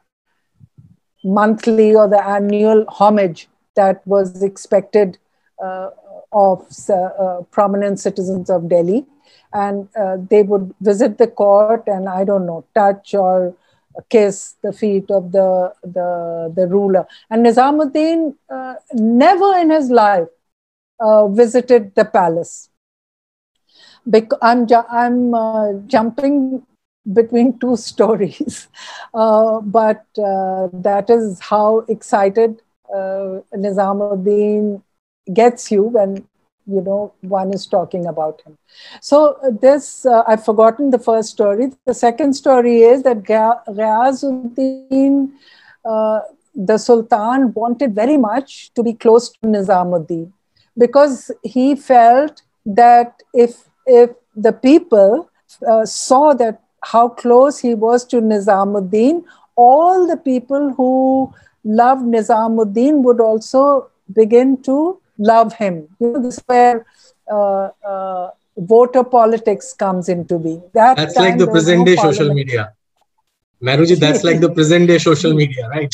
monthly or the annual homage that was expected uh, of uh, prominent citizens of Delhi. And uh, they would visit the court and, I don't know, touch or kiss the feet of the, the, the ruler. And Nizamuddin uh, never in his life uh, visited the palace. Because I'm, ju I'm uh, jumping between two stories, uh, but uh, that is how excited uh, Nizamuddin gets you when, you know, one is talking about him. So uh, this, uh, I've forgotten the first story. The second story is that Ghayazuddin, uh, the Sultan, wanted very much to be close to Nizamuddin, because he felt that if if the people uh, saw that how close he was to Nizamuddin, all the people who loved Nizamuddin would also begin to love him. You know, this is where uh, uh, voter politics comes into being. That that's like the present no day parliament. Social media. Maruji, that's like the present day social media, right?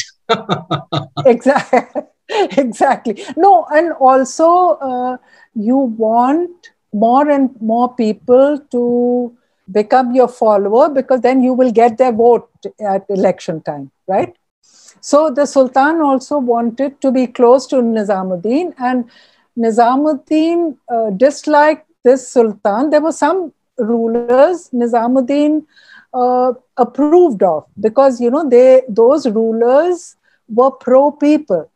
Exactly. Exactly. No, and also uh, you want more and more people to become your follower, because then you will get their vote at election time, right? So the Sultan also wanted to be close to Nizamuddin, and Nizamuddin uh, disliked this Sultan. There were some rulers Nizamuddin uh, approved of, because, you know, they those rulers were pro-people.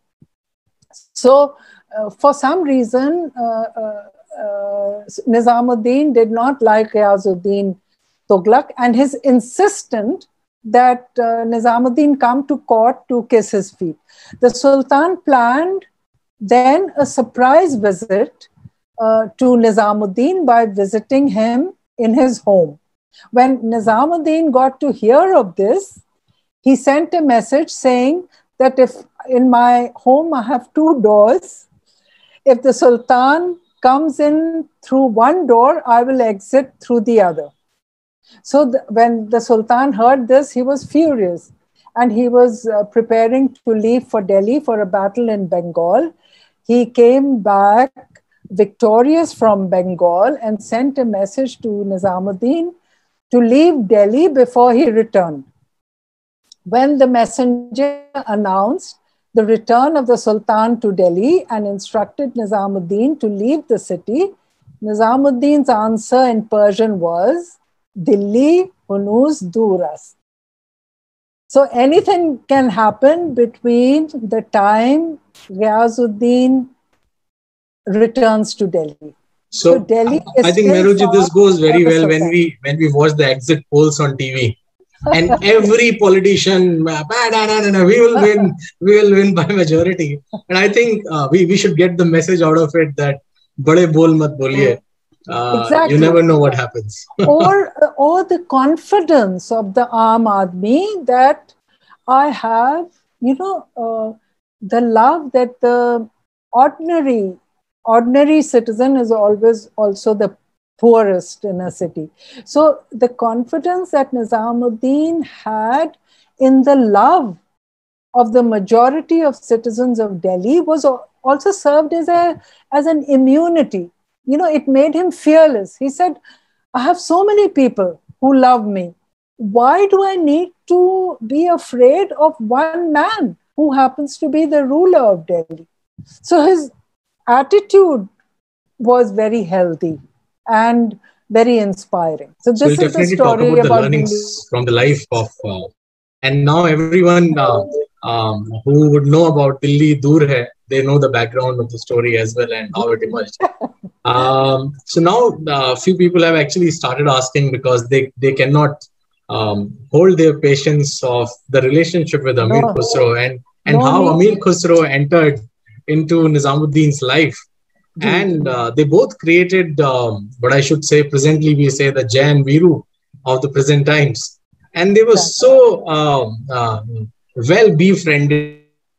So uh, for some reason, uh, uh, Uh, Nizamuddin did not like Ghayazuddin Tughlaq, and his insistent that uh, Nizamuddin come to court to kiss his feet. The Sultan planned then a surprise visit uh, to Nizamuddin by visiting him in his home. When Nizamuddin got to hear of this, he sent a message saying that if in my home I have two doors, if the Sultan comes in through one door, I will exit through the other. So the, when the Sultan heard this, he was furious, and he was uh, preparing to leave for Delhi for a battle in Bengal. He came back victorious from Bengal and sent a message to Nizamuddin to leave Delhi before he returned. When the messenger announced the return of the Sultan to Delhi and instructed Nizamuddin to leave the city, Nizamuddin's answer in Persian was, Dilli hunuz duras. So anything can happen between the time Ghayazuddin returns to Delhi. So, so Delhi is I think, Meruji, this goes very well when we, when we watch the exit polls on T V. And every politician, we will win, we will win by majority. And I think uh, we, we should get the message out of it that bade bol mat boliye. Uh, exactly. You never know what happens. or, or the confidence of the Aam Aadmi that I have, you know, uh, the love that the ordinary, ordinary citizen is always also the poorest in a city. So the confidence that Nizamuddin had in the love of the majority of citizens of Delhi was also served as a as an immunity. You know, it made him fearless. He said, I have so many people who love me. Why do I need to be afraid of one man who happens to be the ruler of Delhi? So his attitude was very healthy and very inspiring. So So we'll this is the definitely talk story about the about learnings from the life of, uh, and now everyone uh, um, who would know about Delhi Dur Hai, they know the background of the story as well and how it emerged. Um, so now a uh, few people have actually started asking because they, they cannot um, hold their patience of the relationship with Amir no. Khusro and, and no how need. Amir Khusro entered into Nizamuddin's life. And uh, they both created um, what I should say, presently we say the Jan Viru of the present times. And they were so um, uh, well befriended.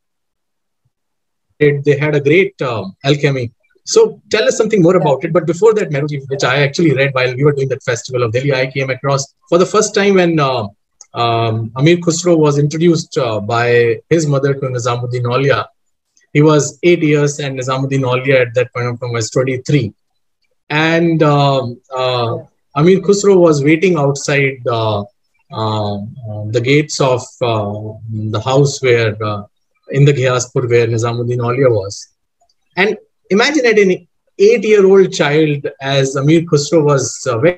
They had a great uh, alchemy. So tell us something more about it. But before that, Meruji, which I actually read while we were doing that festival of Delhi, I came across for the first time when uh, um, Amir Khusro was introduced uh, by his mother to Nizamuddin Aulia. He was eight years and Nizamuddin Aulia at that point of time was twenty-three. And um, uh, Amir Khusro was waiting outside uh, uh, the gates of uh, the house where, uh, in the Ghiaspur where Nizamuddin Aulia was. And imagine at an eight-year-old child, as Amir Khusro was uh, very,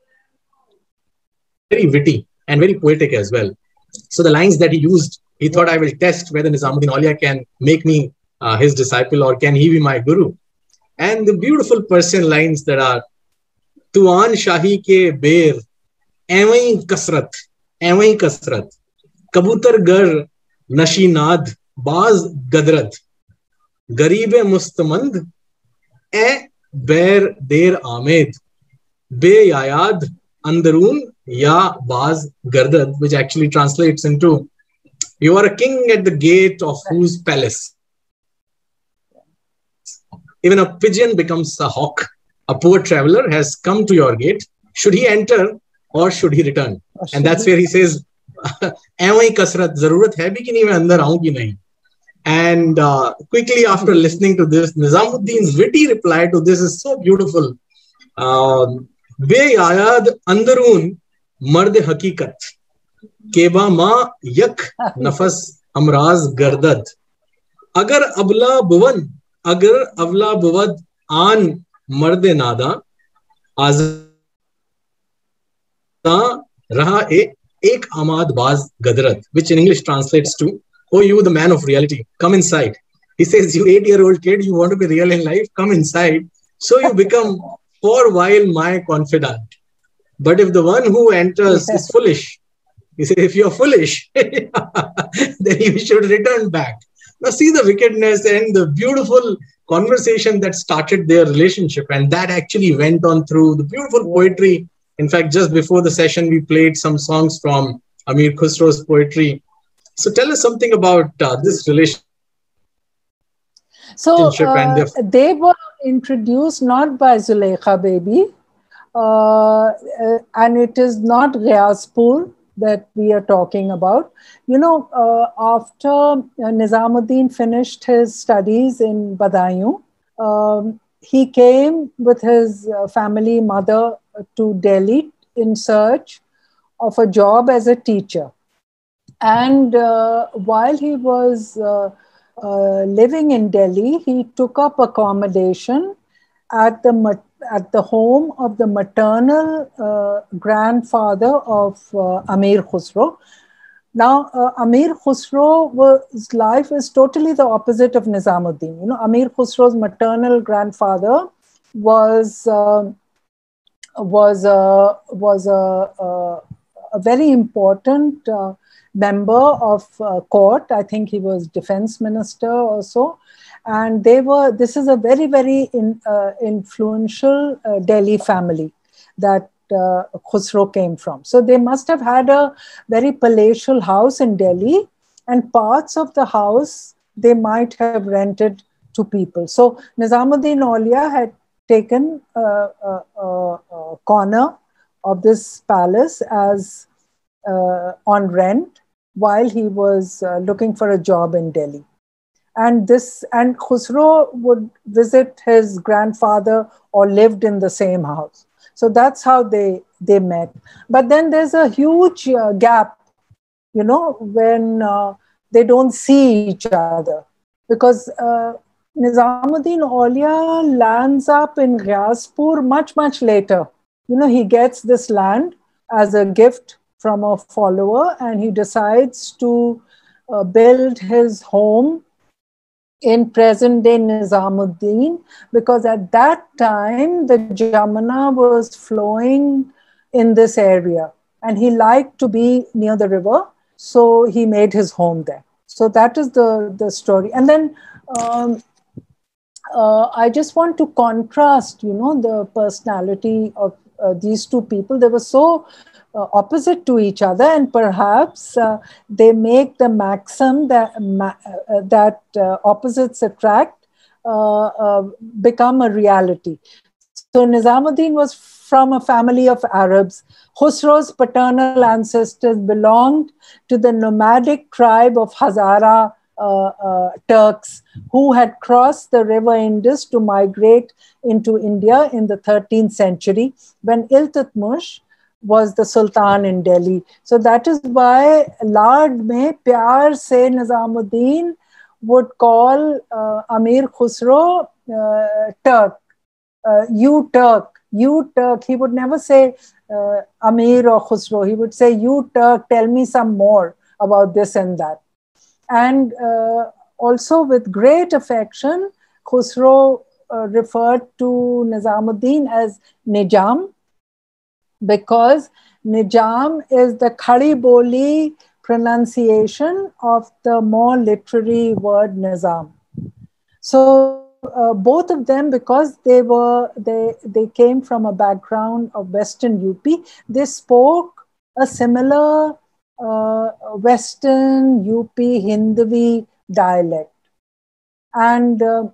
very witty and very poetic as well. So the lines that he used, he thought, I will test whether Nizamuddin Aulia can make me uh, his disciple or can he be my guru. And the beautiful Persian lines that are, Tuan Shahi ke beer, Evai kasrat, Evai kasrat, Kabutar gar nashinad, Baz gadrad, Garibe mustamand, E bear der Ahmed, Be yayad andarun ya baz gardad, which actually translates into, you are a king at the gate of whose palace even a pigeon becomes a hawk. A poor traveler has come to your gate. Should he enter or should he return? And that's where he says, Evai kasrat, zarurat hai bhi ki nahi, main andar aun ki nahi. And uh, quickly after listening to this, Nizamuddin's witty reply to this is so beautiful. Be yayad andarun marde hakikat, keba ma yak nafas amraz gardad, agar abla buvan, agar avla buvad an marde nada, azda raha e ek amad baz gadrat, which in English translates to, oh, you, the man of reality, come inside. He says, you eight-year-old kid, you want to be real in life, come inside. So you become for a while my confidant. But if the one who enters is foolish, he says, if you're foolish, then you should return back. Now see the wickedness and the beautiful conversation that started their relationship. And that actually went on through the beautiful poetry. In fact, just before the session, we played some songs from Amir Khusro's poetry. So tell us something about uh, this relationship. So uh, they were introduced not by Zulekha Baby, uh, and it is not Ghiaspur that we are talking about. You know, uh, after Nizamuddin finished his studies in Badaयूं, um, he came with his uh, family mother to Delhi in search of a job as a teacher. And uh, while he was uh, uh, living in Delhi, he took up accommodation at the at the home of the maternal uh, grandfather of uh, Amir Khusro. Now, uh, Amir Khusro's life is totally the opposite of Nizamuddin. You know, Amir Khusro's maternal grandfather was uh, was a was a, a, a very important uh, member of uh, court. I think he was defense minister also. And they were, this is a very, very in, uh, influential uh, Delhi family that uh, Khusro came from. So they must have had a very palatial house in Delhi, and parts of the house they might have rented to people. So Nizamuddin Aulia had taken a, a, a, a corner of this palace as uh, on rent while he was uh, looking for a job in Delhi. And this and Khusro would visit his grandfather or lived in the same house. So that's how they, they met. But then there's a huge uh, gap, you know, when uh, they don't see each other. Because uh, Nizamuddin Aulia lands up in Ghaspur much, much later. You know, he gets this land as a gift from a follower, and he decides to uh, build his home in present-day Nizamuddin, because at that time, the Jamuna was flowing in this area, and he liked to be near the river, so he made his home there. So that is the, the story. And then um, uh, I just want to contrast, you know, the personality of uh, these two people. They were so uh, opposite to each other, and perhaps uh, they make the maxim that, ma uh, that uh, opposites attract uh, uh, become a reality. So Nizamuddin was from a family of Arabs. Khusro's paternal ancestors belonged to the nomadic tribe of Hazara uh, uh, Turks, who had crossed the river Indus to migrate into India in the thirteenth century when Iltutmish was the Sultan in Delhi. So that is why Lard mein pyar se Nizamuddin would call uh, Amir Khusro uh, Turk. Uh, you Turk, you Turk. He would never say uh, Amir or Khusro. He would say, you Turk, tell me some more about this and that. And uh, also with great affection, Khusro uh, referred to Nizamuddin as Nijam, because Nijam is the Khadi Boli pronunciation of the more literary word Nizam. So uh, both of them, because they were they they came from a background of Western U P, they spoke a similar uh, Western U P Hindvi dialect, and uh,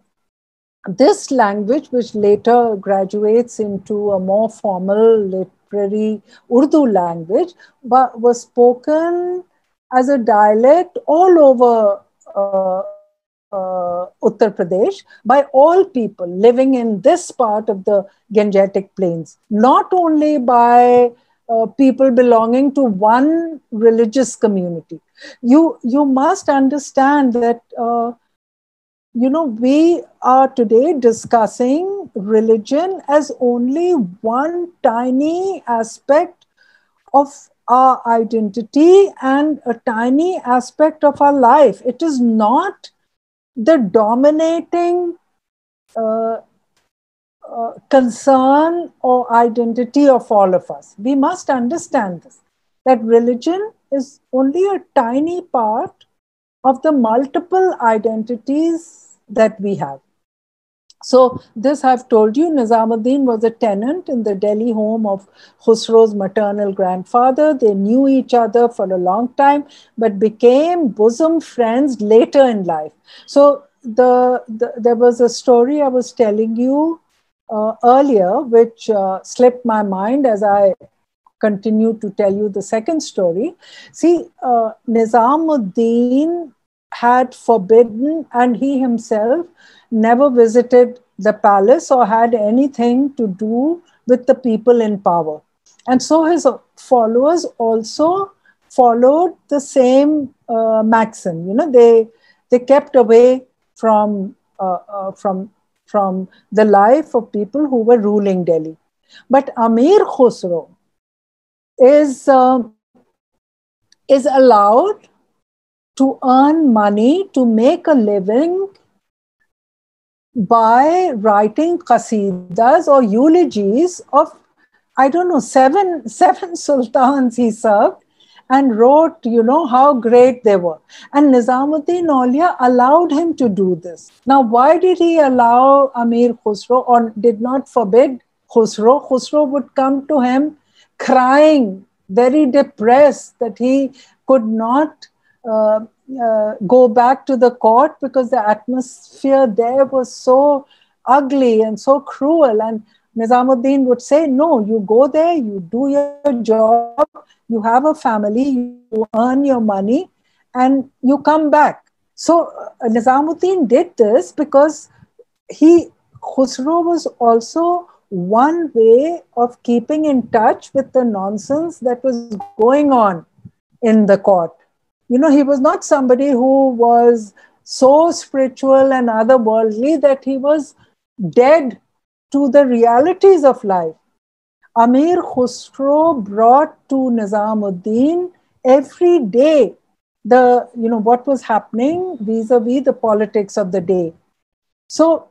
this language, which later graduates into a more formal literary Urdu language, but was spoken as a dialect all over uh, uh, Uttar Pradesh by all people living in this part of the Gangetic Plains, not only by uh, people belonging to one religious community. You, you must understand that uh, you know, we are today discussing religion as only one tiny aspect of our identity and a tiny aspect of our life. It is not the dominating uh, uh, concern or identity of all of us. We must understand this, that religion is only a tiny part of the multiple identities that we have. So this I've told you, Nizamuddin was a tenant in the Delhi home of Khusro's maternal grandfather. They knew each other for a long time, but became bosom friends later in life. So the, the there was a story I was telling you uh, earlier, which uh, slipped my mind as I continue to tell you the second story. See, uh, Nizamuddin had forbidden, and he himself never visited the palace or had anything to do with the people in power. And so his followers also followed the same uh, maxim. You know, they they kept away from uh, uh, from from the life of people who were ruling Delhi. But Amir Khusro is uh, is allowed to earn money, to make a living by writing qasidas or eulogies of, I don't know, seven, seven sultans he served, and wrote, you know, how great they were. And Nizamuddin Aulia allowed him to do this. Now, why did he allow Amir Khusro, or did not forbid Khusro? Khusro would come to him crying, very depressed that he could not uh, uh, go back to the court because the atmosphere there was so ugly and so cruel. And Nizamuddin would say, no, you go there, you do your job, you have a family, you earn your money, and you come back. So uh, Nizamuddin did this because he, Khusro was also one way of keeping in touch with the nonsense that was going on in the court. You know, he was not somebody who was so spiritual and otherworldly that he was dead to the realities of life. Amir Khusro brought to Nizamuddin every day the, you know, what was happening vis-a-vis the politics of the day. So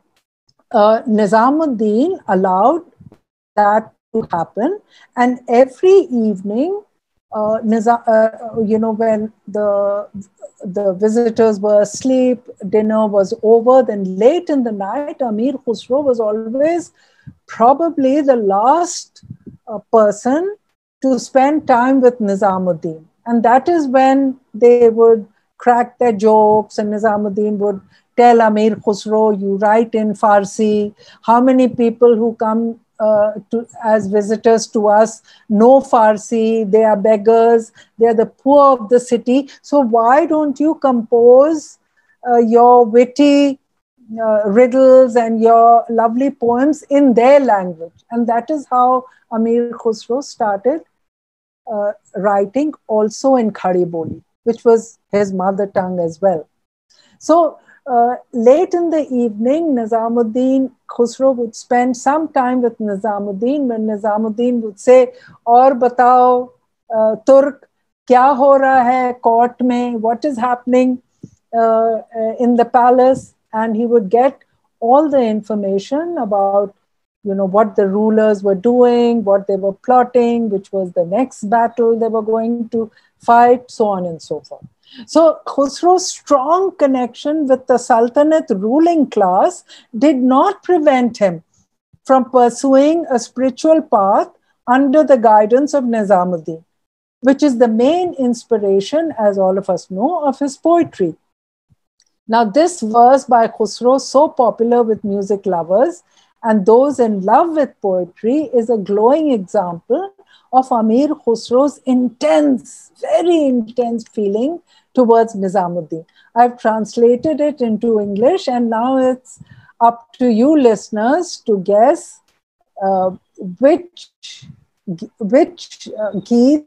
uh, Nizamuddin allowed that to happen, and every evening, uh, Nizam, uh, you know, when the the visitors were asleep, dinner was over, then late in the night, Amir Khusro was always probably the last uh, person to spend time with Nizamuddin. And that is when they would crack their jokes, and Nizamuddin would tell Amir Khusro, you write in Farsi. How many people who come uh, to, as visitors to us know Farsi? They are beggars. They are the poor of the city. So why don't you compose uh, your witty uh, riddles and your lovely poems in their language? And that is how Amir Khusro started uh, writing also in Khari Boli, which was his mother tongue as well. So uh, late in the evening, Nizamuddin Khusro would spend some time with Nizamuddin, when Nizamuddin would say, "Aur batao, uh, Turk, kya ho raha hai court mein? What is happening uh, uh, in the palace?" And he would get all the information about, you know, what the rulers were doing, what they were plotting, which was the next battle they were going to fight, so on and so forth. So Khusro's strong connection with the Sultanate ruling class did not prevent him from pursuing a spiritual path under the guidance of Nizamuddin, which is the main inspiration, as all of us know, of his poetry. Now, this verse by Khusro, so popular with music lovers and those in love with poetry, is a glowing example of Amir Khusro's intense, very intense feeling towards Nizamuddin. I've translated it into English, and now it's up to you listeners to guess uh, which which uh, Geet,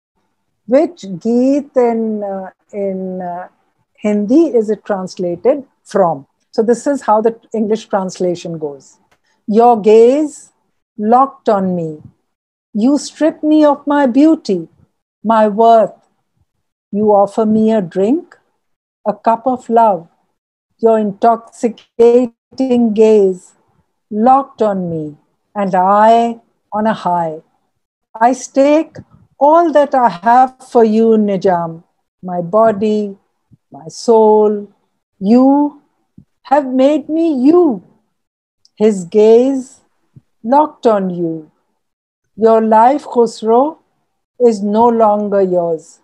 which Geet in, uh, in uh, Hindi is it translated from. So this is how the English translation goes. Your gaze locked on me. You strip me of my beauty, my worth. You offer me a drink, a cup of love. Your intoxicating gaze locked on me, and I on a high. I stake all that I have for you, Nijam, my body, my soul. You have made me you. His gaze locked on you. Your life, Khusro, is no longer yours.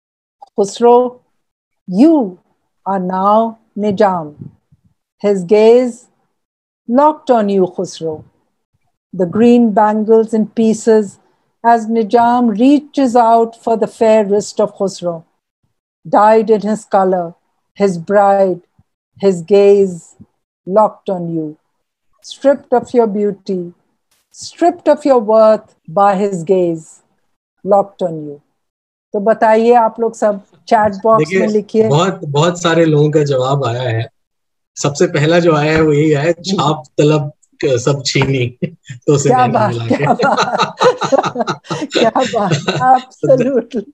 Khusro, you are now Nijam. His gaze locked on you, Khusro. The green bangles in pieces as Nijam reaches out for the fair wrist of Khusro. Dyed in his color, his bride, his gaze locked on you. Stripped of your beauty, stripped of your worth by his gaze, locked on you. तो बताइए आप लोग सब chat box में लिखिए. बहुत बहुत सारे लोगों का जवाब आया है. सबसे पहला जो आया है वो यही है, छाप तलब सब छीनी तो उसे क्या बात, क्या बात, क्या बात, absolutely.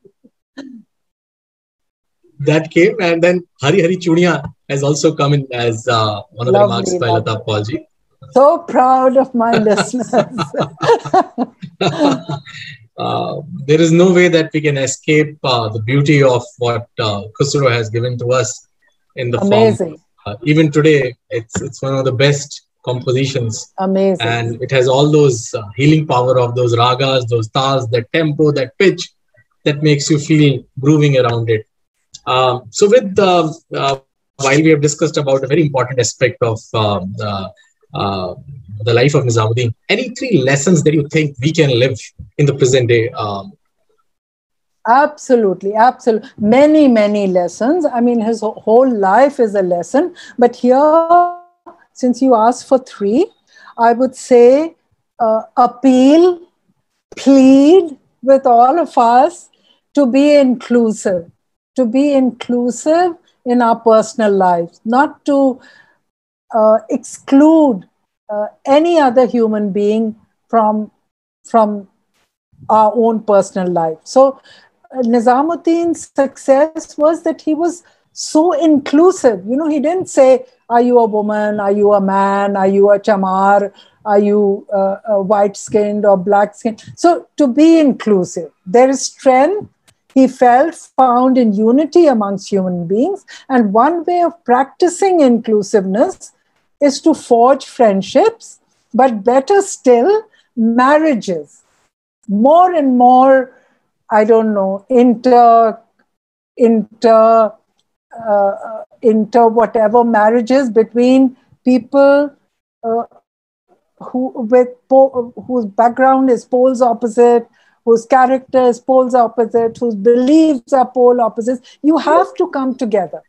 That came, and then Hari Hari Chudiyan has also come in as uh, one of the remarks by Lata Paul ji. So proud of my listeners. uh, there is no way that we can escape uh, the beauty of what uh, Khusro has given to us in the Amazing. form. Uh, even today, it's it's one of the best compositions. Amazing. And it has all those uh, healing power of those ragas, those tals, that tempo, that pitch that makes you feel grooving around it. Um, so with uh, uh, while we have discussed about a very important aspect of uh, uh, uh, the life of Nizamuddin, any three lessons that you think we can live in the present day? Um, Absolutely, absolutely. Many, many lessons. I mean, his whole life is a lesson. But here, since you asked for three, I would say uh, appeal, plead with all of us to be inclusive, to be inclusive in our personal lives, not to uh, exclude uh, any other human being from, from our own personal life. So uh, Nizamuddin's success was that he was so inclusive. You know, he didn't say, are you a woman? Are you a man? Are you a chamar? Are you uh, uh, white-skinned or black-skinned? So to be inclusive, there is strength he felt found in unity amongst human beings. And one way of practicing inclusiveness is to forge friendships, but better still, marriages. More and more, I don't know, inter, inter, uh, inter whatever marriages between people uh, who with po- whose background is poles opposite, whose character is poles opposite, whose beliefs are pole opposites. You have to come together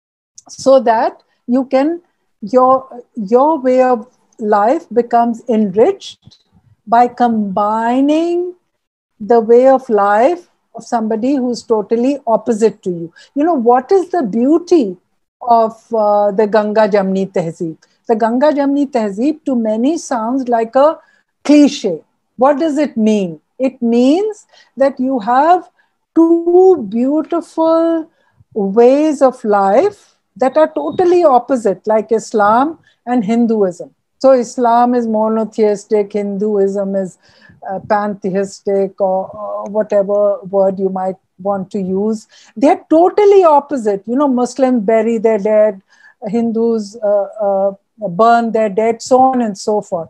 so that you can your your way of life becomes enriched by combining the way of life of somebody who's totally opposite to you. You know, what is the beauty of uh, the Ganga Jamni Tehzeeb? The Ganga Jamni Tehzeeb to many sounds like a cliche. What does it mean? It means that you have two beautiful ways of life that are totally opposite, like Islam and Hinduism. So Islam is monotheistic, Hinduism is uh, pantheistic, or, or whatever word you might want to use. They're totally opposite. You know, Muslims bury their dead, Hindus uh, uh, burn their dead, so on and so forth.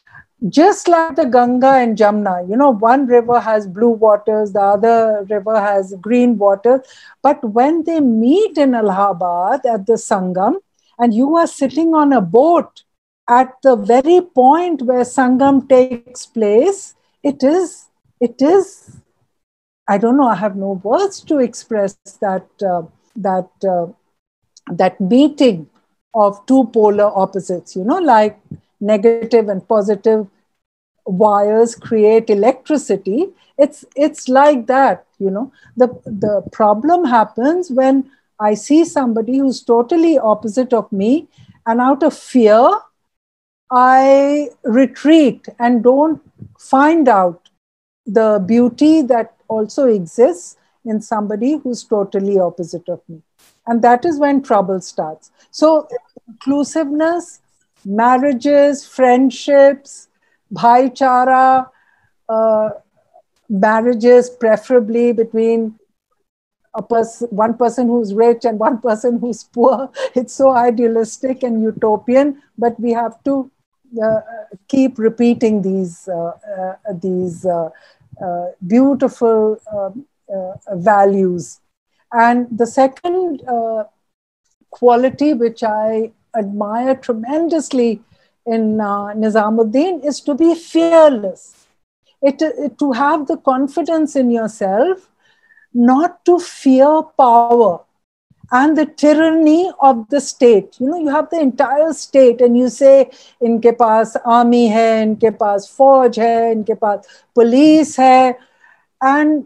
Just like the Ganga and Jamna, you know, one river has blue waters, the other river has green waters. But when they meet in Allahabad at the Sangam, and you are sitting on a boat at the very point where Sangam takes place, it is, it is, I don't know, I have no words to express that, uh, that, uh, that meeting of two polar opposites, you know, like negative and positive wires create electricity. It's it's like that, you know. The the problem happens when I see somebody who's totally opposite of me, and out of fear, I retreat and don't find out the beauty that also exists in somebody who's totally opposite of me. And that is when trouble starts. So inclusiveness, marriages, friendships, bhaichara, uh, marriages preferably between a person, one person who's rich and one person who's poor. It's so idealistic and utopian, but we have to uh, keep repeating these uh, uh, these uh, uh, beautiful um, uh, values. And the second uh, quality which I admire tremendously in uh, Nizamuddin is to be fearless. It, it, to have the confidence in yourself, not to fear power and the tyranny of the state. You know, you have the entire state and you say, inke paas army hai, inke paas fauj hai, inke paas police hai. And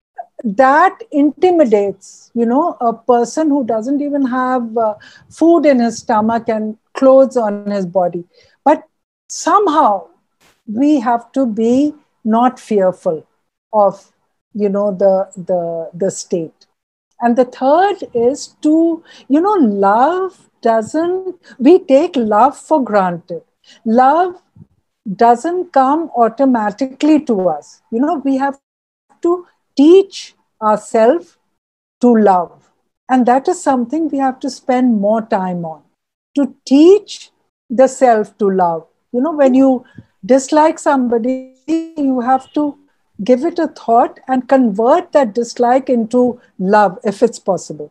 that intimidates, you know, a person who doesn't even have uh, food in his stomach and clothes on his body. But somehow we have to be not fearful of, you know, the, the, the state. And the third is to, you know, love doesn't, we take love for granted. Love doesn't come automatically to us. You know, we have to teach ourselves to love. And that is something we have to spend more time on. To teach the self to love. You know, when you dislike somebody, you have to give it a thought and convert that dislike into love, if it's possible.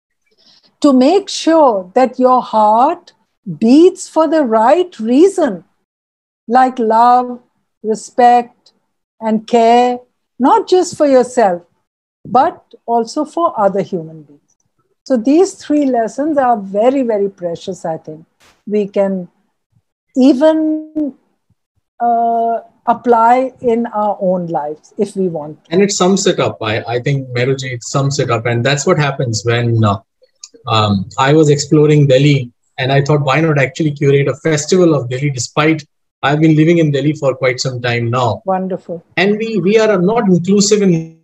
To make sure that your heart beats for the right reason, like love, respect, and care, not just for yourself, but also for other human beings. So these three lessons are very, very precious, I think. We can even uh, apply in our own lives if we want to. And it sums it up. I, I think, Meruji, it sums it up. And that's what happens when uh, um, I was exploring Delhi, and I thought, why not actually curate a festival of Delhi, despite I've been living in Delhi for quite some time now. Wonderful. And we, we are not inclusive in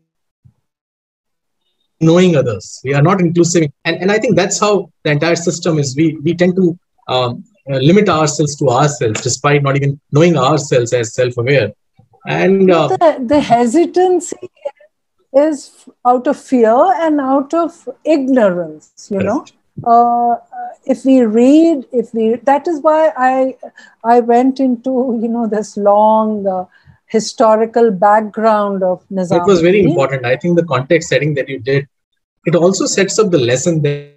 knowing others. We are not inclusive. And, and I think that's how the entire system is. We, we tend to um, uh, limit ourselves to ourselves, despite not even knowing ourselves as self-aware. And uh, the, the hesitancy is out of fear and out of ignorance, you know. Uh, if we read, if we, that is why I, I went into, you know, this long uh, historical background of Nizamuddin. It was very important. I think the context setting that you did, it also sets up the lesson that,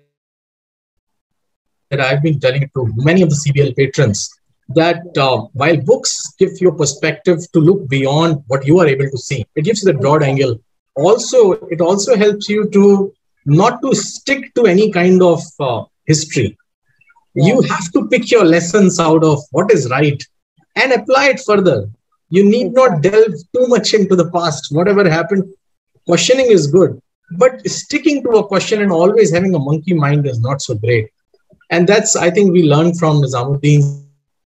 that I've been telling to many of the C B L patrons, that uh, while books give you a perspective to look beyond what you are able to see, it gives you the broad angle. Also, it also helps you to not to stick to any kind of uh, history. Yeah. You have to pick your lessons out of what is right and apply it further. You need exactly. not delve too much into the past. Whatever happened, questioning is good, but sticking to a question and always having a monkey mind is not so great. And that's, I think, we learned from Nizamuddin's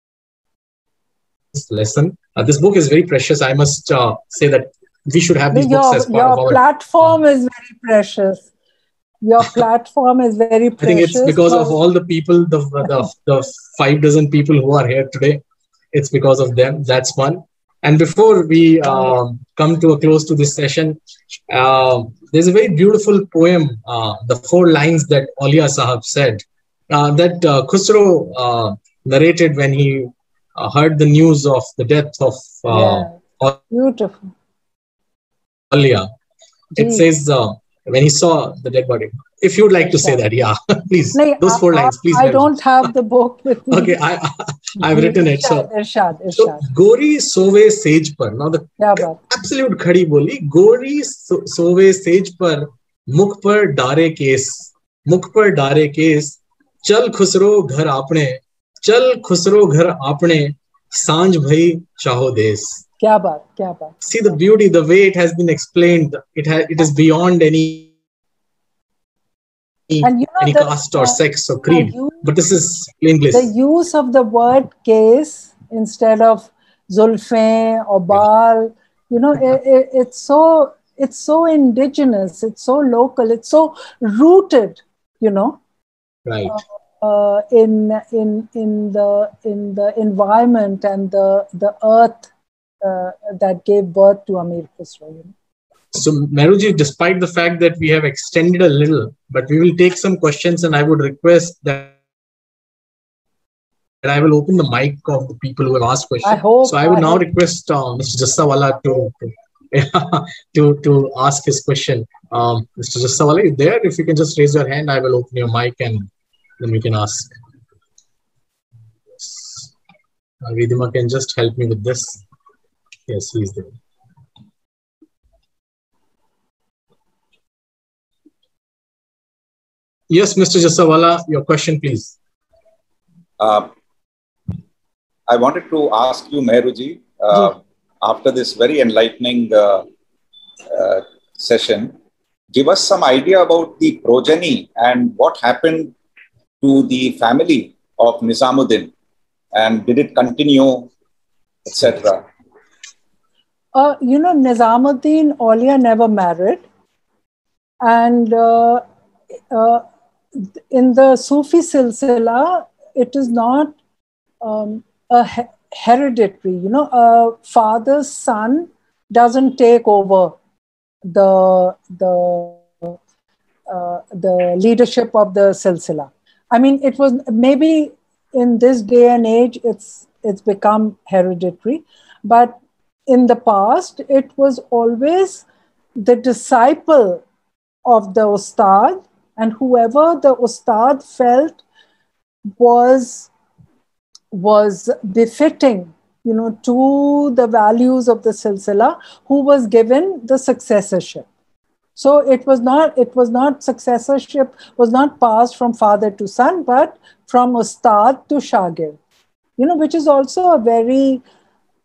lesson. Uh, this book is very precious. I must uh, say that we should have these your, books as part your of our platform is very precious. Your platform is very precious. I think it's because of all the people, the, the, the five dozen people who are here today. It's because of them. That's one. And before we uh, come to a close to this session, uh, there's a very beautiful poem, uh, the four lines that Aulia Sahab said, uh, that uh, Khusro uh, narrated when he uh, heard the news of the death of uh, yeah. Beautiful. Aulia. It Gee. says, uh, when he saw the dead body. If you would like to say that, yeah, please. No, those four I, lines, please. I don't have the book with me. Okay, I, I, I've written it. So, Irshad, Irshad. so Gori Sove Sage Par. Now, the yeah, absolute khadi boli. Gori so, Sove Sage Par, Mukh Par Dare Case. Mukh Par Dare Case. Chal Khusro Ghar Apne. Chal Khusro Ghar Apne. Sanj Bhai Chaho Des. Kya baat, kya baat. See the beauty, the way it has been explained. It has, it is beyond any. And you know, any the, caste or uh, sex or creed, use, but this is plain bliss. The use of the word case instead of Zulfe or Baal, you know, it, it, it's so it's so indigenous, it's so local, it's so rooted, you know, right? Uh, uh, in in in the in the environment and the the earth uh, that gave birth to Amir Khusro. You know? So, Meruji, despite the fact that we have extended a little, but we will take some questions, and I would request that, that I will open the mic of the people who have asked questions. I hope, so I would I now hope. request uh, Mister Jassawala to to, to to ask his question. Um, Mister Jassawala, is there? If you can just raise your hand, I will open your mic and then we can ask. Yes. Uh, Ridhima can just help me with this. Yes, he is there. Yes, Mister Jassawala, your question, please. Uh, I wanted to ask you, Meruji, uh, after this very enlightening uh, uh, session, give us some idea about the progeny and what happened to the family of Nizamuddin, and did it continue, et cetera. Uh, you know, Nizamuddin Aulia never married, and uh, uh, in the Sufi silsila, it is not um, a he hereditary. You know, a father's son doesn't take over the the uh, the leadership of the silsila. I mean, it was maybe in this day and age, it's it's become hereditary, but in the past, it was always the disciple of the ustad, and whoever the ustad felt was, was befitting, you know, to the values of the silsila, who was given the successorship. So it was not, it was not successorship, was not passed from father to son, but from ustad to shagird, you know, which is also a very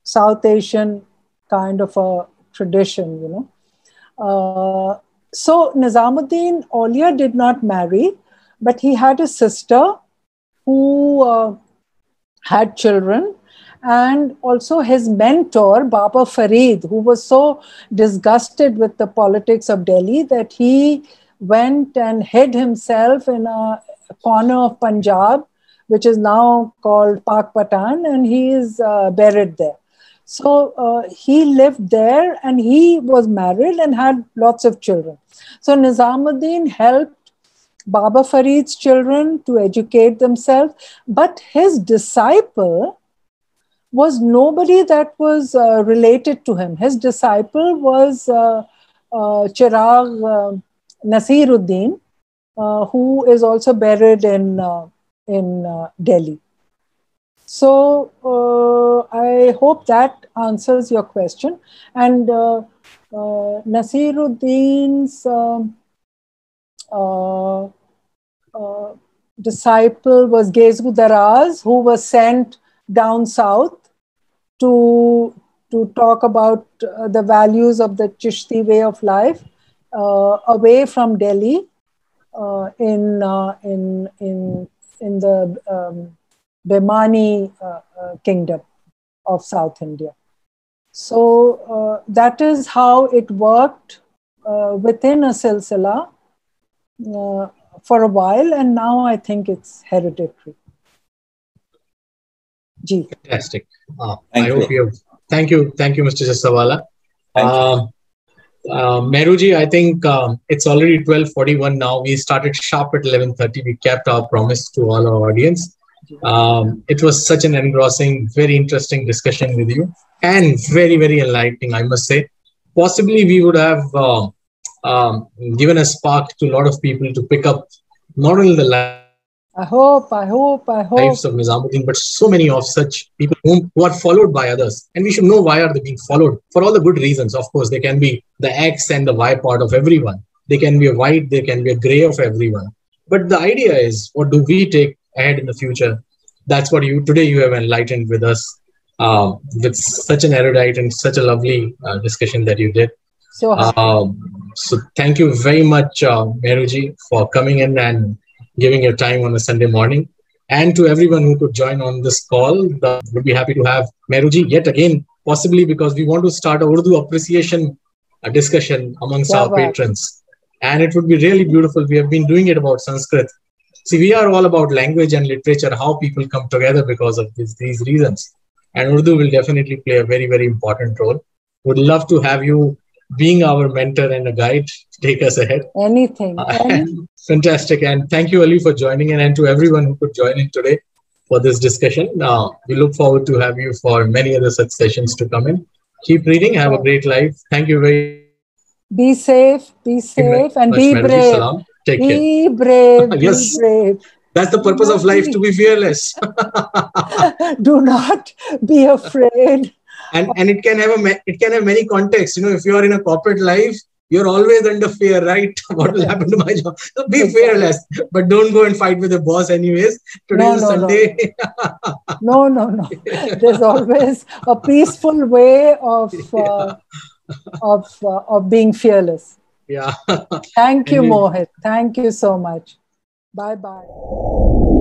South Asian kind of a tradition, you know. Uh, so Nizamuddin Aulia did not marry, but he had a sister who uh, had children, and also his mentor, Baba Farid, who was so disgusted with the politics of Delhi that he went and hid himself in a corner of Punjab, which is now called Pak Patan, and he is uh, buried there. So uh, he lived there, and he was married and had lots of children. So Nizamuddin helped Baba Farid's children to educate themselves, but his disciple was nobody that was uh, related to him. His disciple was uh, uh, Chirag uh, Nasiruddin, uh, who is also buried in, uh, in uh, Delhi. So uh, I hope that answers your question. And uh, uh, Nasiruddin's um, uh, uh, disciple was Gezu Daraz, who was sent down south to, to talk about uh, the values of the Chishti way of life uh, away from Delhi uh, in, uh, in, in, in the um, Bhimani uh, uh, kingdom of South India. So uh, that is how it worked uh, within a silsila uh, for a while, and now I think it's hereditary. Ji. Fantastic. Uh, Thank I you. hope you. Thank you. Thank you, Mister Jasawala. Thank uh, uh, Meruji, I think um, it's already twelve forty-one now. We started sharp at eleven thirty. We kept our promise to all our audience. Um, it was such an engrossing, very interesting discussion with you, and very, very enlightening, I must say. Possibly we would have uh, um, given a spark to a lot of people to pick up not only the life I hope, I hope, I hope. lives of Nizamuddin, but so many of such people whom, who are followed by others. And we should know why are they being followed, for all the good reasons. Of course, they can be the X and the Y part of everyone. They can be a white, they can be a gray of everyone. But the idea is, what do we take ahead in the future? That's what you today you have enlightened with us uh, with such an erudite and such a lovely uh, discussion that you did. So, um, so thank you very much, uh, Meruji, for coming in and giving your time on a Sunday morning. And to everyone who could join on this call, the, would be happy to have Meruji yet again, possibly because we want to start a Urdu appreciation uh, discussion amongst yeah, our right. patrons. And it would be really beautiful. We have been doing it about Sanskrit. See, we are all about language and literature, how people come together because of this, these reasons. And Urdu will definitely play a very, very important role. Would love to have you being our mentor and a guide to take us ahead. Anything. Uh, Any... Fantastic. And thank you, Ali, for joining in, and to everyone who could join in today for this discussion. Uh, we look forward to have you for many other such sessions to come in. Keep reading. Have a great life. Thank you very much. Be safe, be safe, and be brave. Salam. Take be care. brave, Yes. be brave. That's the purpose of life, to be fearless. Do not be afraid. And and it can have a it can have many contexts. You know, if you are in a corporate life, you're always under fear, right? What will happen to my job? So be fearless, but don't go and fight with the boss anyways. Today no, is no, Sunday. No, no, no. There's always a peaceful way of uh, of uh, of being fearless. Yeah. Thank you, And Mohit. Thank you so much. Bye bye.